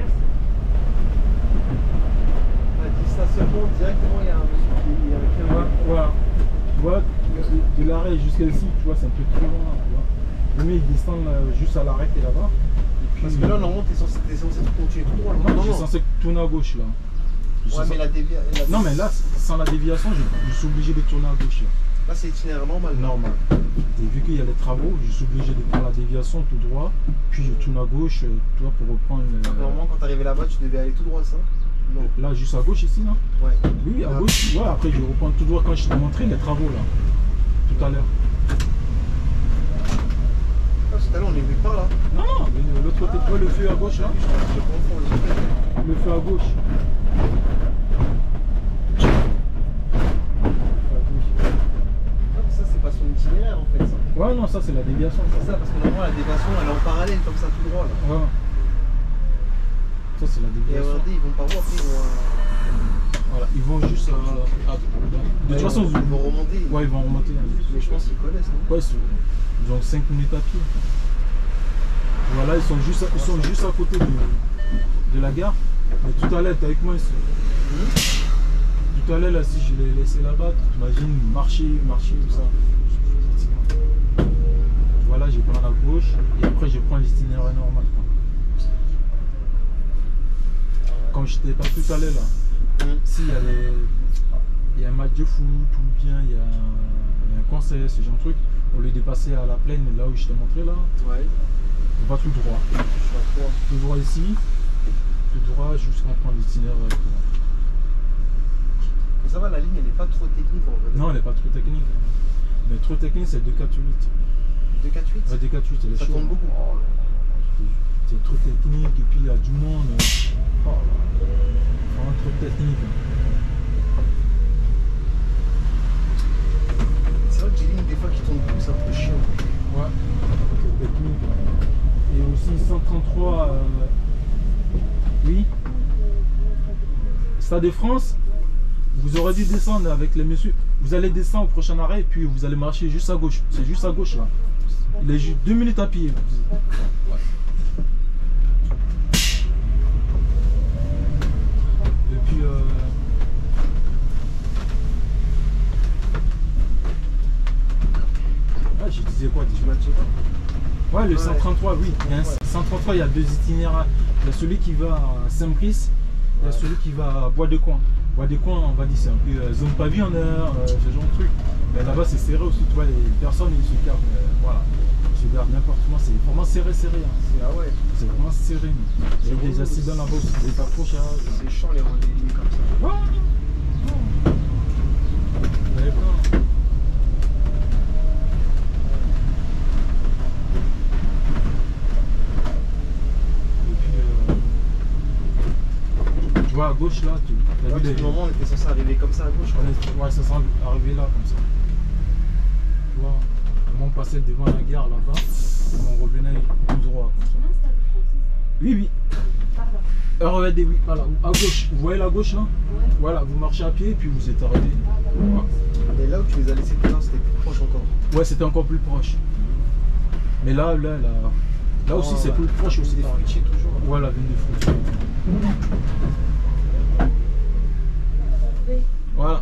Speaker 1: On a dit stationnement directement, il y a un monsieur qui il y a un qui a un-
Speaker 2: Ouais, voilà. Tu vois, de, de l'arrêt jusqu'à ici, tu vois, c'est un peu trop loin. Tu vois. Le mieux, ils descendent euh, juste à l'arrêt qui est là-bas. Et puis,
Speaker 1: Parce que là, normalement, t'es censé, t'es censé continuer tout droit.
Speaker 2: moi, je suis censé tourner à gauche là. Je suis
Speaker 1: Ouais,
Speaker 2: censé-
Speaker 1: mais la déviation.
Speaker 2: Non, mais là, sans la déviation, je, je suis obligé de tourner à gauche là.
Speaker 1: Là, c'est itinéraire normal.
Speaker 2: Normal. Et vu qu'il y a les travaux, je suis obligé de prendre la déviation tout droit, puis je tourne à gauche, euh, tu vois, pour reprendre. euh,
Speaker 1: Normalement, quand t'arrivais là-bas, tu devais aller tout droit, ça? Non.
Speaker 2: Là, juste à gauche ici, non?
Speaker 1: Ouais.
Speaker 2: Oui, à
Speaker 1: Ah.
Speaker 2: gauche. Ouais, après, je reprends tout droit quand je t'ai montré les travaux là, tout à l'heure.
Speaker 1: Ah, tout à l'heure, on est venu par là.
Speaker 2: Non, non, de l'autre côté, tu vois le feu à gauche là?
Speaker 1: Je, je confonds les autres.
Speaker 2: Le feu à gauche.
Speaker 1: Ah, mais ça, c'est pas son itinéraire en fait, ça.
Speaker 2: Ouais, non, ça c'est la déviation.
Speaker 1: C'est ça, parce que normalement, la déviation, elle est en parallèle, comme ça, tout droit là.
Speaker 2: Ouais. Ça c'est la
Speaker 1: Et
Speaker 2: déviation.
Speaker 1: regardez, ils vont pas voir, après, ils vont. euh,
Speaker 2: Voilà, ils vont juste à. à- de toute façon,
Speaker 1: ils vont remonter.
Speaker 2: ouais, ils vont remonter.
Speaker 1: Mais je pense qu'ils connaissent. Hein.
Speaker 2: Ouais, c'est- ils ont cinq minutes à pied. Voilà, ils sont juste à, ils sont juste à côté de, de la gare. Mais tout à l'heure, t'es avec moi ici. Tout à l'heure, là, si je l'ai laissé là-bas, t'imagines marcher, marcher, tout ça. Voilà, je prends la gauche et après je prends l'itinéraire normal. quoi. Comme je t'ai pas tout à l'heure là,
Speaker 1: Hum.
Speaker 2: s'il y a les- il y a un match de foot ou bien il y a, il y a un concert, ce genre de truc, au lieu de passer à la plaine là où je t'ai montré là,
Speaker 1: Ouais.
Speaker 2: on va tout droit.
Speaker 1: Je suis à trois.
Speaker 2: Tout droit ici, tout droit jusqu'à prendre l'itinéraire. euh,
Speaker 1: Mais ça va, la ligne, elle est pas trop technique en vrai.
Speaker 2: Non, elle n'est pas trop technique. Mais trop technique, c'est deux quatre huit.
Speaker 1: deux quatre huit
Speaker 2: Ouais, deux quatre huit, elle est
Speaker 1: Ça
Speaker 2: chaude.
Speaker 1: tourne beaucoup.
Speaker 2: Oh là là, c'est trop technique et puis il y a du monde. Oh là là, vraiment trop technique.
Speaker 1: C'est vrai que j'ai des lignes des fois qui tournent beaucoup, c'est un peu chiant.
Speaker 2: Ouais, trop technique. Ouais. Et aussi cent trente-trois, euh, oui. Stade de France, vous aurez dû descendre avec les messieurs. Vous allez descendre au prochain arrêt et puis vous allez marcher juste à gauche. C'est juste à gauche là. Il est juste deux minutes à pied. Ouais. Et puis euh... ah, je disais quoi
Speaker 1: Tu
Speaker 2: déjà?
Speaker 1: m'as checké pas?
Speaker 2: Ouais, le
Speaker 1: Ouais.
Speaker 2: cent trente-trois, oui. Il y a un
Speaker 1: Ouais.
Speaker 2: cent trente-trois, il y a deux itinéraires. Il y a celui qui va à Saint-Brice, il y a
Speaker 1: Ouais.
Speaker 2: celui qui va à Bois de Coin. Bois de Coin, on va dire, c'est un peu euh, zone pavillonnaire, euh, ce genre de truc. Mais là-bas, c'est serré aussi, tu vois, les personnes, ils se gardent, euh, voilà. Ils se gardent n'importe comment, c'est vraiment serré, serré. hein.
Speaker 1: C'est- Ah ouais,
Speaker 2: C'est vraiment serré. mais Il y a
Speaker 1: C'est
Speaker 2: des
Speaker 1: relou,
Speaker 2: accidents
Speaker 1: c'est-
Speaker 2: là-bas aussi, des accrochages.
Speaker 1: c'est chiant les les lignes comme ça.
Speaker 2: Ouais. Vous avez peur. Et puis, euh, tu vois, à gauche là, tu as
Speaker 1: Là,
Speaker 2: vu
Speaker 1: parce
Speaker 2: les.
Speaker 1: que normalement, on était censé arriver comme ça à gauche. quoi.
Speaker 2: Ouais, ouais, ça sera arrivé là comme ça. Tu vois, on passait devant la gare là-bas, et on revenait tout droit. Comme ça. Oui, oui.
Speaker 4: Pardon.
Speaker 2: R E D, oui, voilà, à gauche. Vous voyez la gauche là?
Speaker 4: Ouais.
Speaker 2: Voilà, vous marchez à pied puis vous êtes arrêté. Voilà.
Speaker 1: Et là où tu les as laissés tout à l'heure, c'était plus proche encore.
Speaker 2: Ouais, c'était encore plus proche. Mais là, là, là, là aussi,
Speaker 1: Oh,
Speaker 2: c'est
Speaker 1: ouais.
Speaker 2: plus proche aussi.
Speaker 1: Des fruitiers toujours.
Speaker 2: Ouais, la vigne des fruits. Voilà.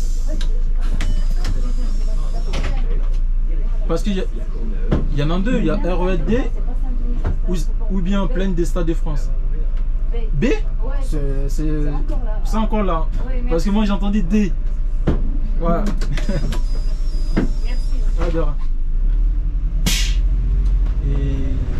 Speaker 2: Parce qu'il y, a- il y en a deux, il y a R E D ou, ou bien Plaine des Stades de France. B, c'est c'est-
Speaker 4: encore là.
Speaker 2: c'est encore là.
Speaker 4: Oui, merci.
Speaker 2: Parce que moi j'entendais D. Voilà.
Speaker 4: Merci.
Speaker 2: Ouais, de rien. Et.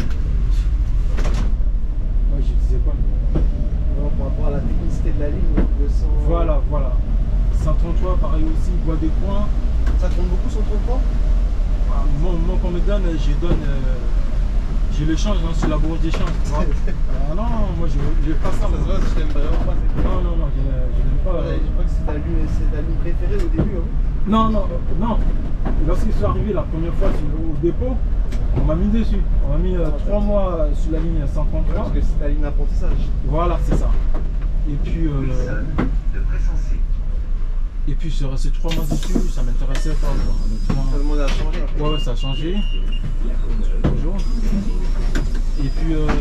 Speaker 2: Moi je disais quoi?
Speaker 1: Non, par rapport à la technicité de la ligne, deux cents.
Speaker 2: Voilà, voilà. cent trente-trois, pareil aussi, bois des coins.
Speaker 1: Ça tourne beaucoup son trente-trois?
Speaker 2: Ah, Moi, moi qu'on me donne, je donne. euh, j'ai le change hein, sur la bourse d'échange. tu vois. Ah non, moi je je fais pas ça.
Speaker 1: Ça se
Speaker 2: moi.
Speaker 1: voit, je t'aime vraiment pas. c'est-
Speaker 2: Non, non, non, je n'aime je n'aime pas.
Speaker 1: Ouais,
Speaker 2: euh,
Speaker 1: je crois que c'est ta ligne, c'est ta ligne préférée au début. Hein.
Speaker 2: Non, non, non. Lorsqu'ils sont arrivés la première fois sur- au dépôt, on m'a mis dessus. On m'a mis euh, trois mois sur la ligne cent trente-trois.
Speaker 1: Parce que c'est ta ligne d'apprentissage.
Speaker 2: Voilà, c'est ça. Et puis, euh,
Speaker 3: Wilson, de Pressensé.
Speaker 2: et puis, se rester trois mois dessus, ça m'intéressait pas. quoi. Honnêtement.
Speaker 1: Ça demande à changer après.
Speaker 2: Ouais, ouais, ça a changé. Bonjour. Et puis, euh,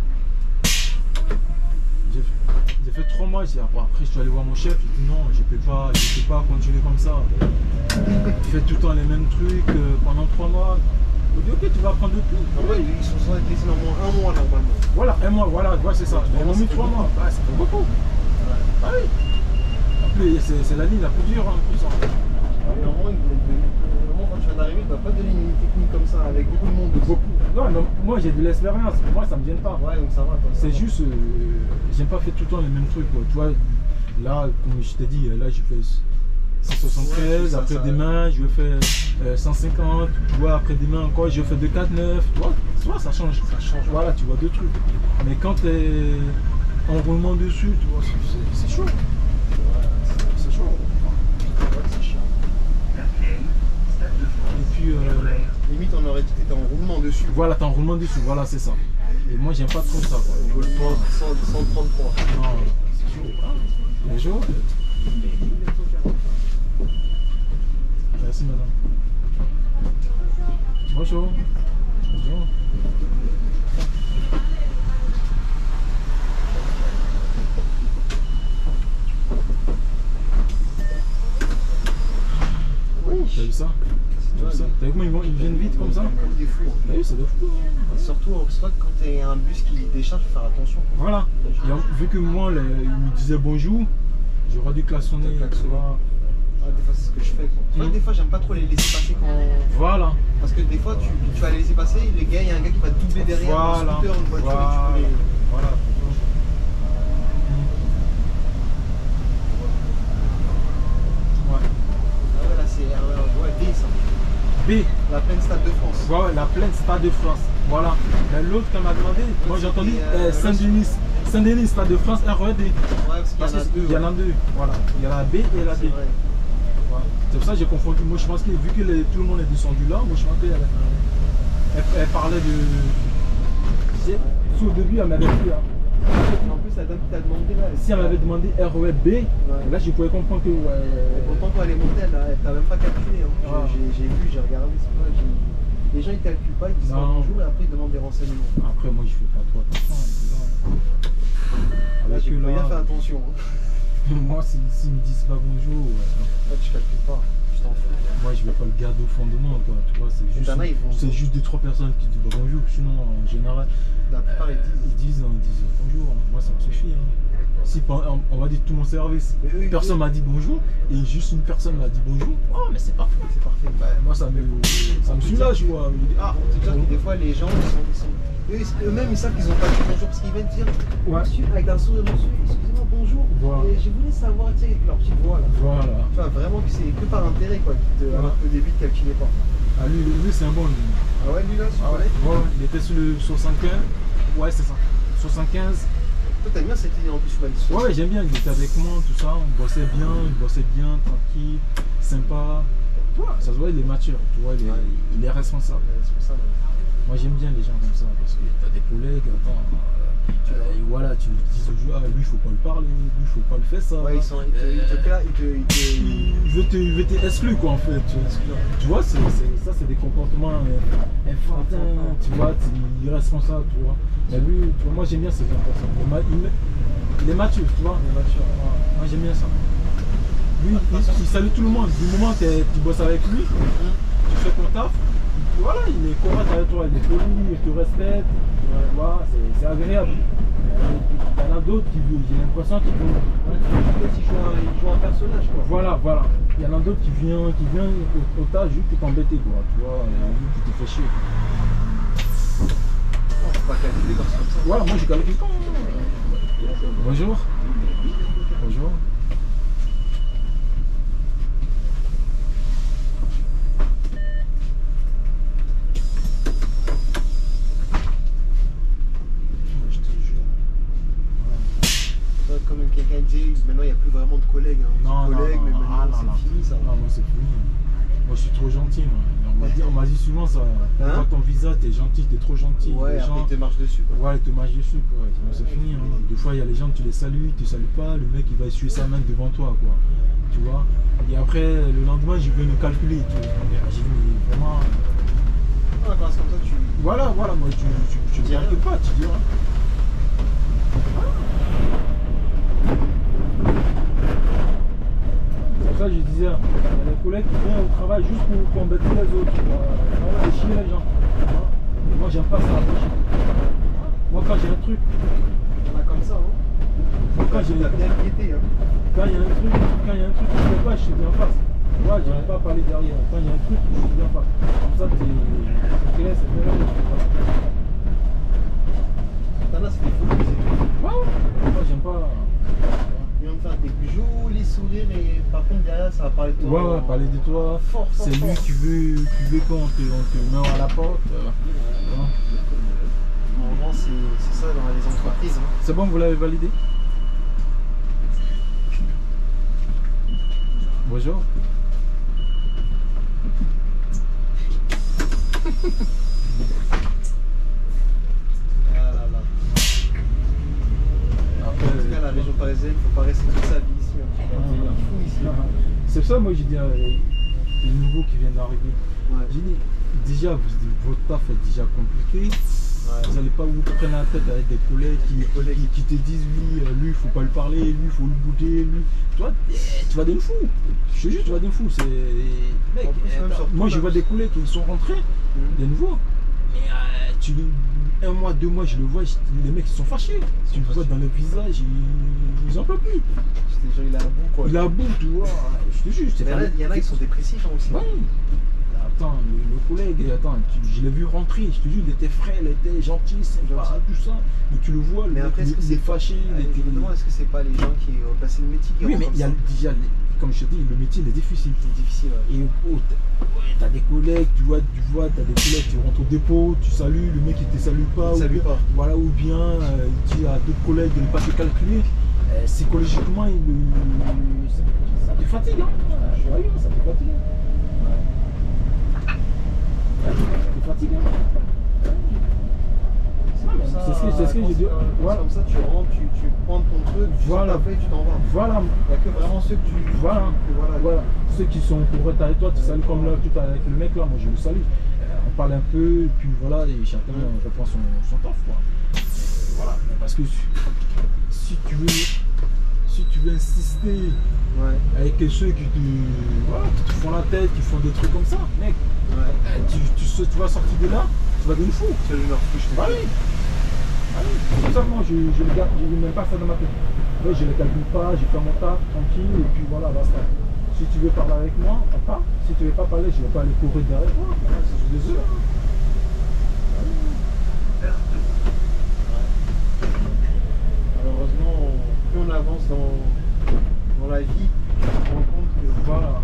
Speaker 2: j'ai j'ai fait trois mois ici. Après, après, je suis allé voir mon chef. Il dit non, je peux pas, je peux pas continuer comme ça. Tu fais tout le temps les mêmes trucs euh, pendant trois mois. Il dit ok, tu vas apprendre le tout.
Speaker 1: En vrai, ils sont censés être laissés normalement un mois normalement.
Speaker 2: Voilà, un mois, voilà, ouais, c'est ça. Ils m'ont mis trois mois. Bah, ça fait beaucoup. Ah oui. En plus, c'est c'est la ligne la plus dure en plus. hein.
Speaker 1: Normalement, ils voulaient te- normalement, quand tu viens d'arriver, tu n'as pas de ligne technique comme ça avec beaucoup de monde.
Speaker 2: Beaucoup. Non, non, moi j'ai de l'expérience. Moi, ça me gêne pas.
Speaker 1: Ouais, donc ça va. toi, ça
Speaker 2: C'est
Speaker 1: va.
Speaker 2: juste, euh, j'aime pas faire tout le temps les mêmes trucs. Quoi. Tu vois, là, comme je t'ai dit, là, je fais cent soixante-treize,
Speaker 1: Ouais, ça,
Speaker 2: après
Speaker 1: ça-
Speaker 2: demain, je fais euh, cent cinquante, tu vois, après demain encore, je fais deux quarante-neuf. Tu vois, tu vois, ça change.
Speaker 1: Ça change.
Speaker 2: Voilà, tu vois deux trucs. Mais quand tu es en roulement dessus, tu vois, c'est- c'est c'est chaud. C'est chaud.
Speaker 1: Ouais, c'est chiant.
Speaker 3: La Plaine, Stade de France.
Speaker 2: Et puis, euh,
Speaker 3: R E R.
Speaker 1: Limite, on aurait dit que t'étais en roulement dessus.
Speaker 2: voilà, t'es en roulement dessus, voilà, c'est ça. Et moi, j'aime pas trop ça. Quoi.
Speaker 1: Au niveau de cent trente-trois.
Speaker 2: Non, c'est chaud. Bonjour. Merci, madame. Bonjour. Bonjour. T'as vu ça? T'as vu ça? T'as vu comment ils, vont- ils viennent vite comme ça?
Speaker 1: Comme des fous. hein.
Speaker 2: T'as vu, c'est de fou. hein.
Speaker 1: Surtout, c'est vrai que quand t'es un bus qui décharge, faut faire attention.
Speaker 2: Voilà. Et en- vu que moi, les- ils me disaient bonjour, j'aurais dû klaxonner.
Speaker 1: T'as klaxonné.
Speaker 2: tu vois.
Speaker 1: Ah, des fois, c'est ce que je fais. Quoi. C'est vrai que des fois, j'aime pas trop les laisser passer quand.
Speaker 2: Voilà.
Speaker 1: Parce que des fois, tu, tu vas les laisser passer, le gars, il y a un gars qui va te doubler derrière,
Speaker 2: Voilà.
Speaker 1: un scooter, une voiture,
Speaker 2: Voilà.
Speaker 1: et tu peux les.
Speaker 2: Voilà. Ouais.
Speaker 1: Ah ouais, là, c'est euh, ouais, D, ça.
Speaker 2: B.
Speaker 1: La pleine Stade de France.
Speaker 2: Ouais, ouais, la plaine Stade de France. Voilà. Mais l'autre qu'elle m'a demandé, moi j'ai entendu
Speaker 1: euh,
Speaker 2: euh, Saint-Denis. Saint-Denis, Stade de France, R E D.
Speaker 1: Ouais, parce
Speaker 2: Parce
Speaker 1: qu'il y en a deux.
Speaker 2: qu'il y en a
Speaker 1: ouais.
Speaker 2: deux. Voilà. Il y a la B et la D.
Speaker 1: C'est vrai.
Speaker 2: Ouais. C'est pour ça que j'ai confondu. Moi je pense que vu que les- tout le monde est descendu là, moi je pense qu'elle elle, elle parlait de. Tu sais, si au début elle m'avait dit, hein,
Speaker 1: En plus, la dame qui t'a demandé là.
Speaker 2: si elle m'avait demandé R E B, là je pouvais comprendre que.
Speaker 1: Et
Speaker 2: Ouais,
Speaker 1: pourtant, quand elle est montée, elle a- elle t'a même pas calculé. Hein.
Speaker 2: Ah.
Speaker 1: J'ai j'ai vu, j'ai regardé. c'est pas- j'ai- Les gens ils calculent pas, ils disent
Speaker 2: Non.
Speaker 1: bonjour et après ils demandent des renseignements.
Speaker 2: après moi je fais pas trop attention. hein,
Speaker 1: Là,
Speaker 2: Avec
Speaker 1: j'ai
Speaker 2: eux,
Speaker 1: bien
Speaker 2: là,
Speaker 1: fait attention. Hein.
Speaker 2: moi s'ils s'ils me disent pas bonjour, ouais.
Speaker 1: Là, tu calcules pas, tu t'en fous.
Speaker 2: Moi, je vais pas le garder au fond de moi, quoi. Tu vois, c'est juste,
Speaker 1: t'en as, ils vont-
Speaker 2: c'est juste deux trois personnes qui disent bah, bonjour. Sinon, en général,
Speaker 1: La plupart ils
Speaker 2: ils
Speaker 1: disent.
Speaker 2: disent, ils disent bonjour. Moi, ça me suffit. hein. Si par- on on va dire tout mon service,
Speaker 1: Mais eux,
Speaker 2: personne
Speaker 1: eux-
Speaker 2: m'a dit bonjour et juste une personne m'a dit bonjour. Oh, mais c'est parfait.
Speaker 1: C'est parfait.
Speaker 2: Bah, moi, ça me, ça me soulage, quoi. Je me dis, ah,
Speaker 1: On te dire que des fois les gens ils sont. Ils sont... Eux, ils- eux-mêmes ils savent qu'ils ont pas dit bonjour parce qu'ils viennent dire
Speaker 2: Ouais.
Speaker 1: monsieur avec un sourire monsieur, excusez-moi bonjour.
Speaker 2: Voilà.
Speaker 1: Et je voulais savoir, tu sais, avec leur petite voix là.
Speaker 2: voilà.
Speaker 1: Tu vois vraiment que c'est que par intérêt quoi, qui te, alors qu'au début tu calculais pas.
Speaker 2: Ah, lui, lui c'est un bon. Lui.
Speaker 1: Ah ouais lui là, tu
Speaker 2: Ah ouais.
Speaker 1: connais
Speaker 2: Ouais, il était sur le soixante-quinze. Ouais, c'est ça. soixante-quinze.
Speaker 1: Toi t'aimes bien cette ligne en plus, tu m'as dit.
Speaker 2: Ouais, ouais, j'aime bien, il était avec moi, tout ça, on bossait bien, il bossait bien, tranquille, sympa. Tu vois, ça se voit, il est mature, tu vois, il est,
Speaker 1: Ouais.
Speaker 2: il est responsable.
Speaker 1: Ouais, c'est pour ça. Ouais.
Speaker 2: Moi j'aime bien les gens comme ça parce que t'as des collègues, attends, euh, euh, et voilà, tu dis au jeu, ah, lui il faut pas le parler, lui il faut pas le faire ça.
Speaker 1: Ouais, ils sont, ils te, ils te, cla- ils te, ils te,
Speaker 2: Il veut te, il veut te exclure quoi en fait. Tu, tu vois, c'est, c'est- ça c'est des comportements euh, enfantins, tu vois, tu- irresponsables, tu vois. Mais lui, tu vois, moi j'aime bien ces gens comme ça. Il, est ma- il, il est mature, tu vois. Il est mature. Moi, moi, j'aime bien ça. Lui, il, il salue tout le monde. Du moment que tu bosses avec lui, tu fais ton taf, voilà, il est correct avec toi, il est poli, il te respecte, voilà, c'est, c'est agréable. Il y en a d'autres qui, j'ai l'impression qu'ils vont.
Speaker 1: ouais, ils jouent un, ils jouent un personnage, quoi.
Speaker 2: Voilà, voilà. Il y en a d'autres qui viennent, qui viennent au, au tas juste pour t'embêter, quoi. Tu vois, et lui qui te fait chier.
Speaker 1: Non, faut pas calculer quand c'est comme ça.
Speaker 2: Voilà, moi j'ai calculé. Bonjour. Bonjour. Je te jure.
Speaker 1: Toi, comme quelqu'un dit, maintenant il n'y a plus vraiment de collègues. Hein.
Speaker 2: Non, non,
Speaker 1: collègues,
Speaker 2: non,
Speaker 1: mais
Speaker 2: non,
Speaker 1: maintenant
Speaker 2: ah, non,
Speaker 1: c'est
Speaker 2: non.
Speaker 1: fini ça.
Speaker 2: Non, moi c'est fini. Moi je suis trop gentil. Moi. On m'a dit, on m'a dit souvent ça.
Speaker 1: Hein?
Speaker 2: Quand ton visa, t'es gentil, t'es trop gentil.
Speaker 1: Ouais,
Speaker 2: Les
Speaker 1: après
Speaker 2: gens,
Speaker 1: ils te marchent dessus, quoi.
Speaker 2: ouais, ils te marchent dessus, quoi. Sinon, c'est fini. Hein. Des fois, il y a les gens, tu les salues, tu les salues pas, le mec il va essuyer sa main devant toi, quoi. Tu vois. Et après, le lendemain, je vais le calculer. Tu vois. J'ai dit, vraiment.
Speaker 1: Ah, quand c'est comme ça, tu.
Speaker 2: Voilà, voilà, moi tu tu, tu,
Speaker 1: Tu dis
Speaker 2: ne
Speaker 1: rien.
Speaker 2: calcules pas, tu dis rien. C'est pour ça que je disais, il y a des collègues qui viennent au travail juste pour, pour embêter les autres, pour euh, chier les gens. Tu vois. Et moi j'aime pas ça. Moi quand j'ai un truc,
Speaker 1: Il y en a comme ça, hein.
Speaker 2: moi, quand j'ai
Speaker 1: Il a bien guetté, hein.
Speaker 2: quand il y a un truc, quand il y a un truc que je fais pas, je te dis en face. Moi j'aime
Speaker 1: Ouais.
Speaker 2: pas parler derrière. Quand il y a un truc, je te dis en face. Comme ça t'es t'es là, c'est fait là, voilà.
Speaker 1: Tana, c'est des photos, c'est tout.
Speaker 2: Ouais, ouais. Moi j'aime pas.
Speaker 1: Ils vont me faire des jolis sourires et par contre derrière ça va parler de toi.
Speaker 2: Ouais, ouais, parler de toi.
Speaker 1: Fort, fort,
Speaker 2: C'est
Speaker 1: fort.
Speaker 2: lui qui veut, qui veut qu'on te, on te met à la porte. euh, voilà.
Speaker 1: Normalement, c'est c'est ça dans les entreprises. Hein.
Speaker 2: C'est bon, vous l'avez validé? Bonjour.
Speaker 1: Ah là là.
Speaker 2: Après,
Speaker 1: En tout cas, la région parisienne, il faut pas rester toute sa vie ici. Hein. Tu vas devenir fou ici.
Speaker 2: non, c'est pour ça, moi j'ai dit euh, les nouveaux qui viennent d'arriver.
Speaker 1: Ouais.
Speaker 2: J'ai dit, déjà, vous- votre taf est déjà compliqué. Vous n'allez pas vous prendre la tête avec des collègues qui,
Speaker 1: Des collègues.
Speaker 2: qui, qui te disent oui, euh, lui il faut pas le parler, lui il faut le bouger, lui. Tu vois, eh, tu vas d'un fou. Je te jure, tu vas d'un fou. C'est. Mec,
Speaker 1: En plus,
Speaker 2: eh,
Speaker 1: même
Speaker 2: attends,
Speaker 1: surtout
Speaker 2: moi je
Speaker 1: là-
Speaker 2: vois des collègues qui sont rentrés,
Speaker 1: Mhm.
Speaker 2: des nouveaux. Mais euh, tu le- un mois, deux mois, je le vois, je- les mecs ils sont fâchés. Tu le vois dans le visage, ils, ils en peuvent plus.
Speaker 1: C'était genre, il a un bout quoi.
Speaker 2: Il a beau, tu vois. Je te jure, c'est
Speaker 1: Il y en a-
Speaker 2: pas-
Speaker 1: il y en a qui sont dépressifs hein, aussi.
Speaker 2: Ouais. Attends, le, le collègue, attends, tu- je l'ai vu rentrer, je te jure, il était frais, il était gentil, sympa,
Speaker 1: Gentil.
Speaker 2: tout ça. Mais tu le vois, le
Speaker 1: Mais
Speaker 2: mec,
Speaker 1: après, est-ce
Speaker 2: il,
Speaker 1: que
Speaker 2: il
Speaker 1: c'est
Speaker 2: est fâché, il
Speaker 1: Allez,
Speaker 2: était.
Speaker 1: je me demande, est-ce que c'est pas les gens qui ont passé le métier qui
Speaker 2: Oui,
Speaker 1: rentrent
Speaker 2: mais
Speaker 1: comme
Speaker 2: il y a
Speaker 1: ça
Speaker 2: déjà, les- comme je te dis, le métier il est difficile.
Speaker 1: C'est difficile. Ouais.
Speaker 2: Et oh, t'as ouais, t'as des collègues, tu vois, tu vois, t'as des collègues, tu rentres au dépôt, tu salues, le mec il te salue pas.
Speaker 1: Il te
Speaker 2: ou
Speaker 1: salue
Speaker 2: bien-
Speaker 1: pas.
Speaker 2: Voilà, ou bien euh, il dit à d'autres collègues de ne pas te calculer. Euh, psychologiquement, il, il- ça, ça te fatigue, hein. Je suis sérieux, ça te fatigue. Ça te fatigue, hein.
Speaker 1: Comme ça,
Speaker 2: C'est ce que, c'est ce que
Speaker 1: quand
Speaker 2: j'ai dit.
Speaker 1: c'est comme- quand
Speaker 2: Voilà.
Speaker 1: c'est comme ça, tu rentres, tu, tu prends ton truc, tu
Speaker 2: Voilà.
Speaker 1: sors ta feuille, tu t'en vas.
Speaker 2: Voilà.
Speaker 1: Il n'y a que vraiment ceux que tu.
Speaker 2: Voilà.
Speaker 1: que- voilà.
Speaker 2: Voilà. Ceux qui sont corrects avec toi, tu salues comme là, tout avec le mec là, moi je le salue. Euh, on parle un peu, et puis voilà, et chacun
Speaker 1: Mm.
Speaker 2: reprend son, son taf, quoi. Euh, voilà. Parce que si, si tu veux si tu veux insister
Speaker 1: Ouais.
Speaker 2: avec ceux qui te, voilà, qui te font la tête, qui font des trucs comme ça, mec,
Speaker 1: Ouais.
Speaker 2: euh, tu, tu, sais- tu vas sortir de là, tu vas devenir fou.
Speaker 1: Tu vas leur toucher.
Speaker 2: Ah oui. Ah oui. C'est pour ça que moi je, je le garde, je n'ai même pas ça dans ma tête. Ouais, je ne le calcule pas, j'ai fait mon taf, tranquille, et puis voilà, basta. Si tu veux parler avec moi, on parle. Si tu ne veux pas parler, je ne vais pas aller courir derrière toi. Voilà, je suis désolé.
Speaker 1: Malheureusement, plus on avance dans, dans la vie, plus tu te rends compte que.
Speaker 2: Voilà.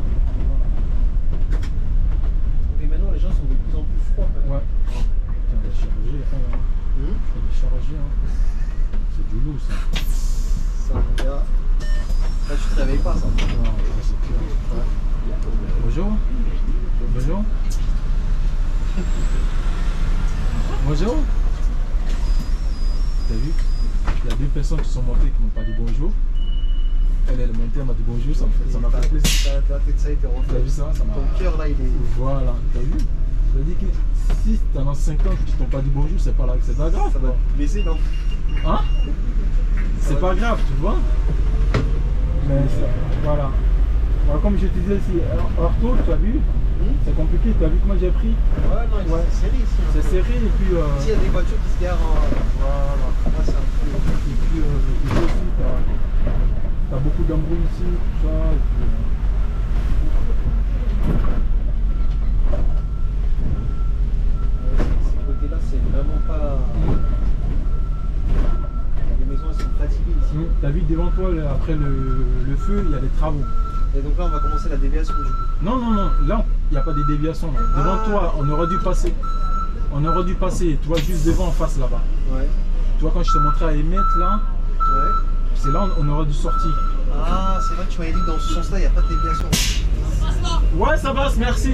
Speaker 1: Et maintenant, les gens sont de plus en plus froids. quand même.
Speaker 2: Ouais. Putain, la chirurgie, hein.
Speaker 1: Hum
Speaker 2: La chirurgie, hein. C'est du lourd ça.
Speaker 1: Ça, mon gars. Là, tu te réveilles pas, ça.
Speaker 2: Non, ça c'est clair. Bonjour. Bonjour. T'as vu? Il y a deux personnes qui sont montées qui m'ont pas dit bonjour. Elle, elle est montée, elle m'a dit bonjour, ça m'a fait, ça m'a fait plaisir.
Speaker 1: Ta tête, ça a été refait.
Speaker 2: T'as vu ça? Ça m'a...
Speaker 1: Ton cœur là, il est.
Speaker 2: Voilà, t'as vu? Je dis que si pendant cinq ans qui t'ont pas dit bonjour, c'est pas là, c'est pas grave.
Speaker 1: Ça va
Speaker 2: quoi.
Speaker 1: te blesser, non?
Speaker 2: Hein? C'est pas grave, tu vois? Mais ça, voilà. Voilà. Comme je te disais ici, hors tour, tu as vu?
Speaker 1: Hmm?
Speaker 2: C'est compliqué, tu as vu comment j'ai pris?
Speaker 1: Ouais, non,
Speaker 2: Ouais.
Speaker 1: c'est serré ici.
Speaker 2: C'est serré et puis. Euh...
Speaker 1: Ici, il y a des voitures qui se garent en.
Speaker 2: Voilà.
Speaker 1: Ah, c'est un peu.
Speaker 2: Et puis, euh, et puis aussi, t'as, t'as beaucoup d'embrouilles ici, tout ça. Et puis, euh...
Speaker 1: Ce côté-là, c'est vraiment pas. Les maisons, elles sont fatiguées ici.
Speaker 2: Hum, t'as vu devant toi, là, après le, le feu, il y a des travaux.
Speaker 1: Et donc là, on va commencer la déviation du coup.
Speaker 2: Non, non, non, là, il n'y a pas de déviation. Là. Devant
Speaker 1: Ah.
Speaker 2: toi, on aurait dû passer. On aurait dû passer, tu vois, juste devant, en face là-bas.
Speaker 1: Ouais.
Speaker 2: Tu vois, quand je te montrais à émettre, là,
Speaker 1: Ouais.
Speaker 2: c'est là on, on aurait dû sortir.
Speaker 1: Ah, c'est vrai que tu m'avais dit que dans ce sens-là, il n'y a pas de déviation.
Speaker 2: Ouais, ça passe, merci.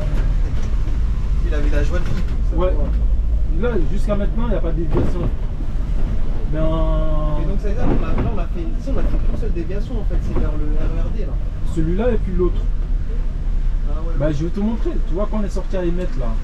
Speaker 1: Il avait la joie de vivre. ça
Speaker 2: Ouais.
Speaker 1: va.
Speaker 2: Là, jusqu'à maintenant, il n'y a pas de déviation. Mais en...
Speaker 1: Et donc, ça veut dire qu'on a, là, on a fait, ici, on a fait qu'une seule déviation en fait, c'est vers le R E R D là.
Speaker 2: celui-là et puis l'autre.
Speaker 1: Ah ouais.
Speaker 2: Bah, je vais te montrer. Tu vois, quand on est sorti à émettre, là,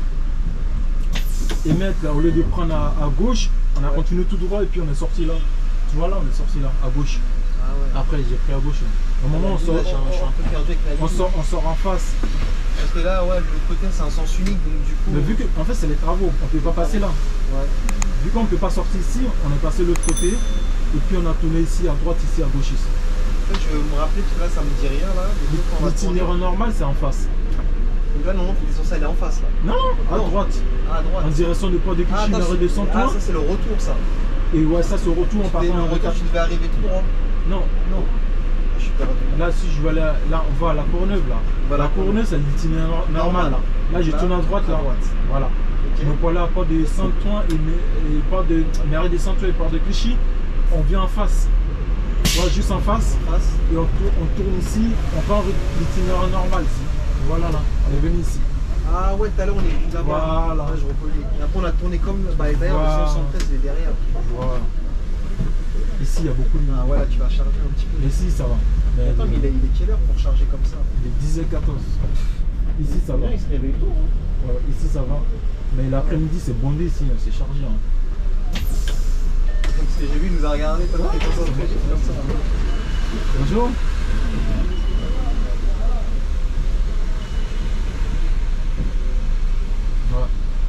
Speaker 1: Mmh.
Speaker 2: émettre, là, au lieu de prendre à, à gauche, on a
Speaker 1: Ouais.
Speaker 2: continué tout droit et puis on est sorti là. Tu vois, là, on est sorti là, à gauche.
Speaker 1: Ah ouais.
Speaker 2: Après, j'ai pris à gauche. Au moment où on sort,
Speaker 1: Là, je suis un- je suis un peu perdu avec la
Speaker 2: on
Speaker 1: ligne.
Speaker 2: sort, on sort en face.
Speaker 1: Parce que là, ouais, de l'autre côté, c'est un sens unique, donc du coup.
Speaker 2: Mais vu que, en fait, c'est les travaux, on ne peut pas passer là.
Speaker 1: Ouais.
Speaker 2: Vu qu'on ne peut pas sortir ici, on est passé de l'autre côté. Et puis on a tourné ici à droite, ici à gauche, ici.
Speaker 1: En fait, je vais me rappeler, parce que là, ça me dit rien là. Mais donc, on va tourner.
Speaker 2: L'itinéraire normal, c'est en face.
Speaker 1: Donc là, non, il est censé aller en face là.
Speaker 2: Non, à
Speaker 1: Non.
Speaker 2: droite.
Speaker 1: Ah, à droite.
Speaker 2: En direction de Port de
Speaker 1: Ah,
Speaker 2: Clichy,
Speaker 1: attends,
Speaker 2: mais
Speaker 1: c'est-
Speaker 2: redescend
Speaker 1: ah,
Speaker 2: toi.
Speaker 1: ça, c'est le retour ça.
Speaker 2: Et ouais, ça, c'est au retour en
Speaker 1: Dès
Speaker 2: partant
Speaker 1: le
Speaker 2: en
Speaker 1: retour,
Speaker 2: retard.
Speaker 1: tu devais arriver tout droit.
Speaker 2: Non,
Speaker 1: Non. Je suis perdu.
Speaker 2: là, si je vais aller à- là, on va à la Courneuve là.
Speaker 1: Va à la
Speaker 2: La Courneuve, c'est l'itinéraire nor- normal.
Speaker 1: Normal.
Speaker 2: Là, je
Speaker 1: Là,
Speaker 2: tourne à droite là.
Speaker 1: à droite.
Speaker 2: Voilà.
Speaker 1: Ok.
Speaker 2: Donc voilà, pas de Saint-Ouen et, et pas de Mairie de Saint-Ouen et Port de Clichy. On vient en face. Voilà, juste en face.
Speaker 1: En face.
Speaker 2: Et on, tourne, on tourne ici. On prend l'itinéraire normal ici. Voilà là. On est venu ici.
Speaker 1: Ah ouais, tout à l'heure, on est venu là-bas.
Speaker 2: Voilà.
Speaker 1: Ouais, je reconnais. Et après, on a tourné comme. Bah, et d'ailleurs,
Speaker 2: Voilà.
Speaker 1: le cent treize, il est derrière.
Speaker 2: Voilà. Ici, il y a beaucoup de.
Speaker 1: Ah ouais, là, tu vas charger un petit peu.
Speaker 2: Mais ici, ça va. Mais
Speaker 1: Attends, mais il est, il est quelle heure pour charger comme ça?
Speaker 2: il est dix heures quatorze. Ici, ça va.
Speaker 1: Bien, il se réveille tôt. Hein.
Speaker 2: Ouais, ici, ça va. Mais l'après-midi, c'est bondé ici. hein, C'est chargé. hein.
Speaker 1: Parce que j'ai vu, il nous a regardé. T'as fait concentré, j'ai fait comme ça.
Speaker 2: Bonjour. Voilà.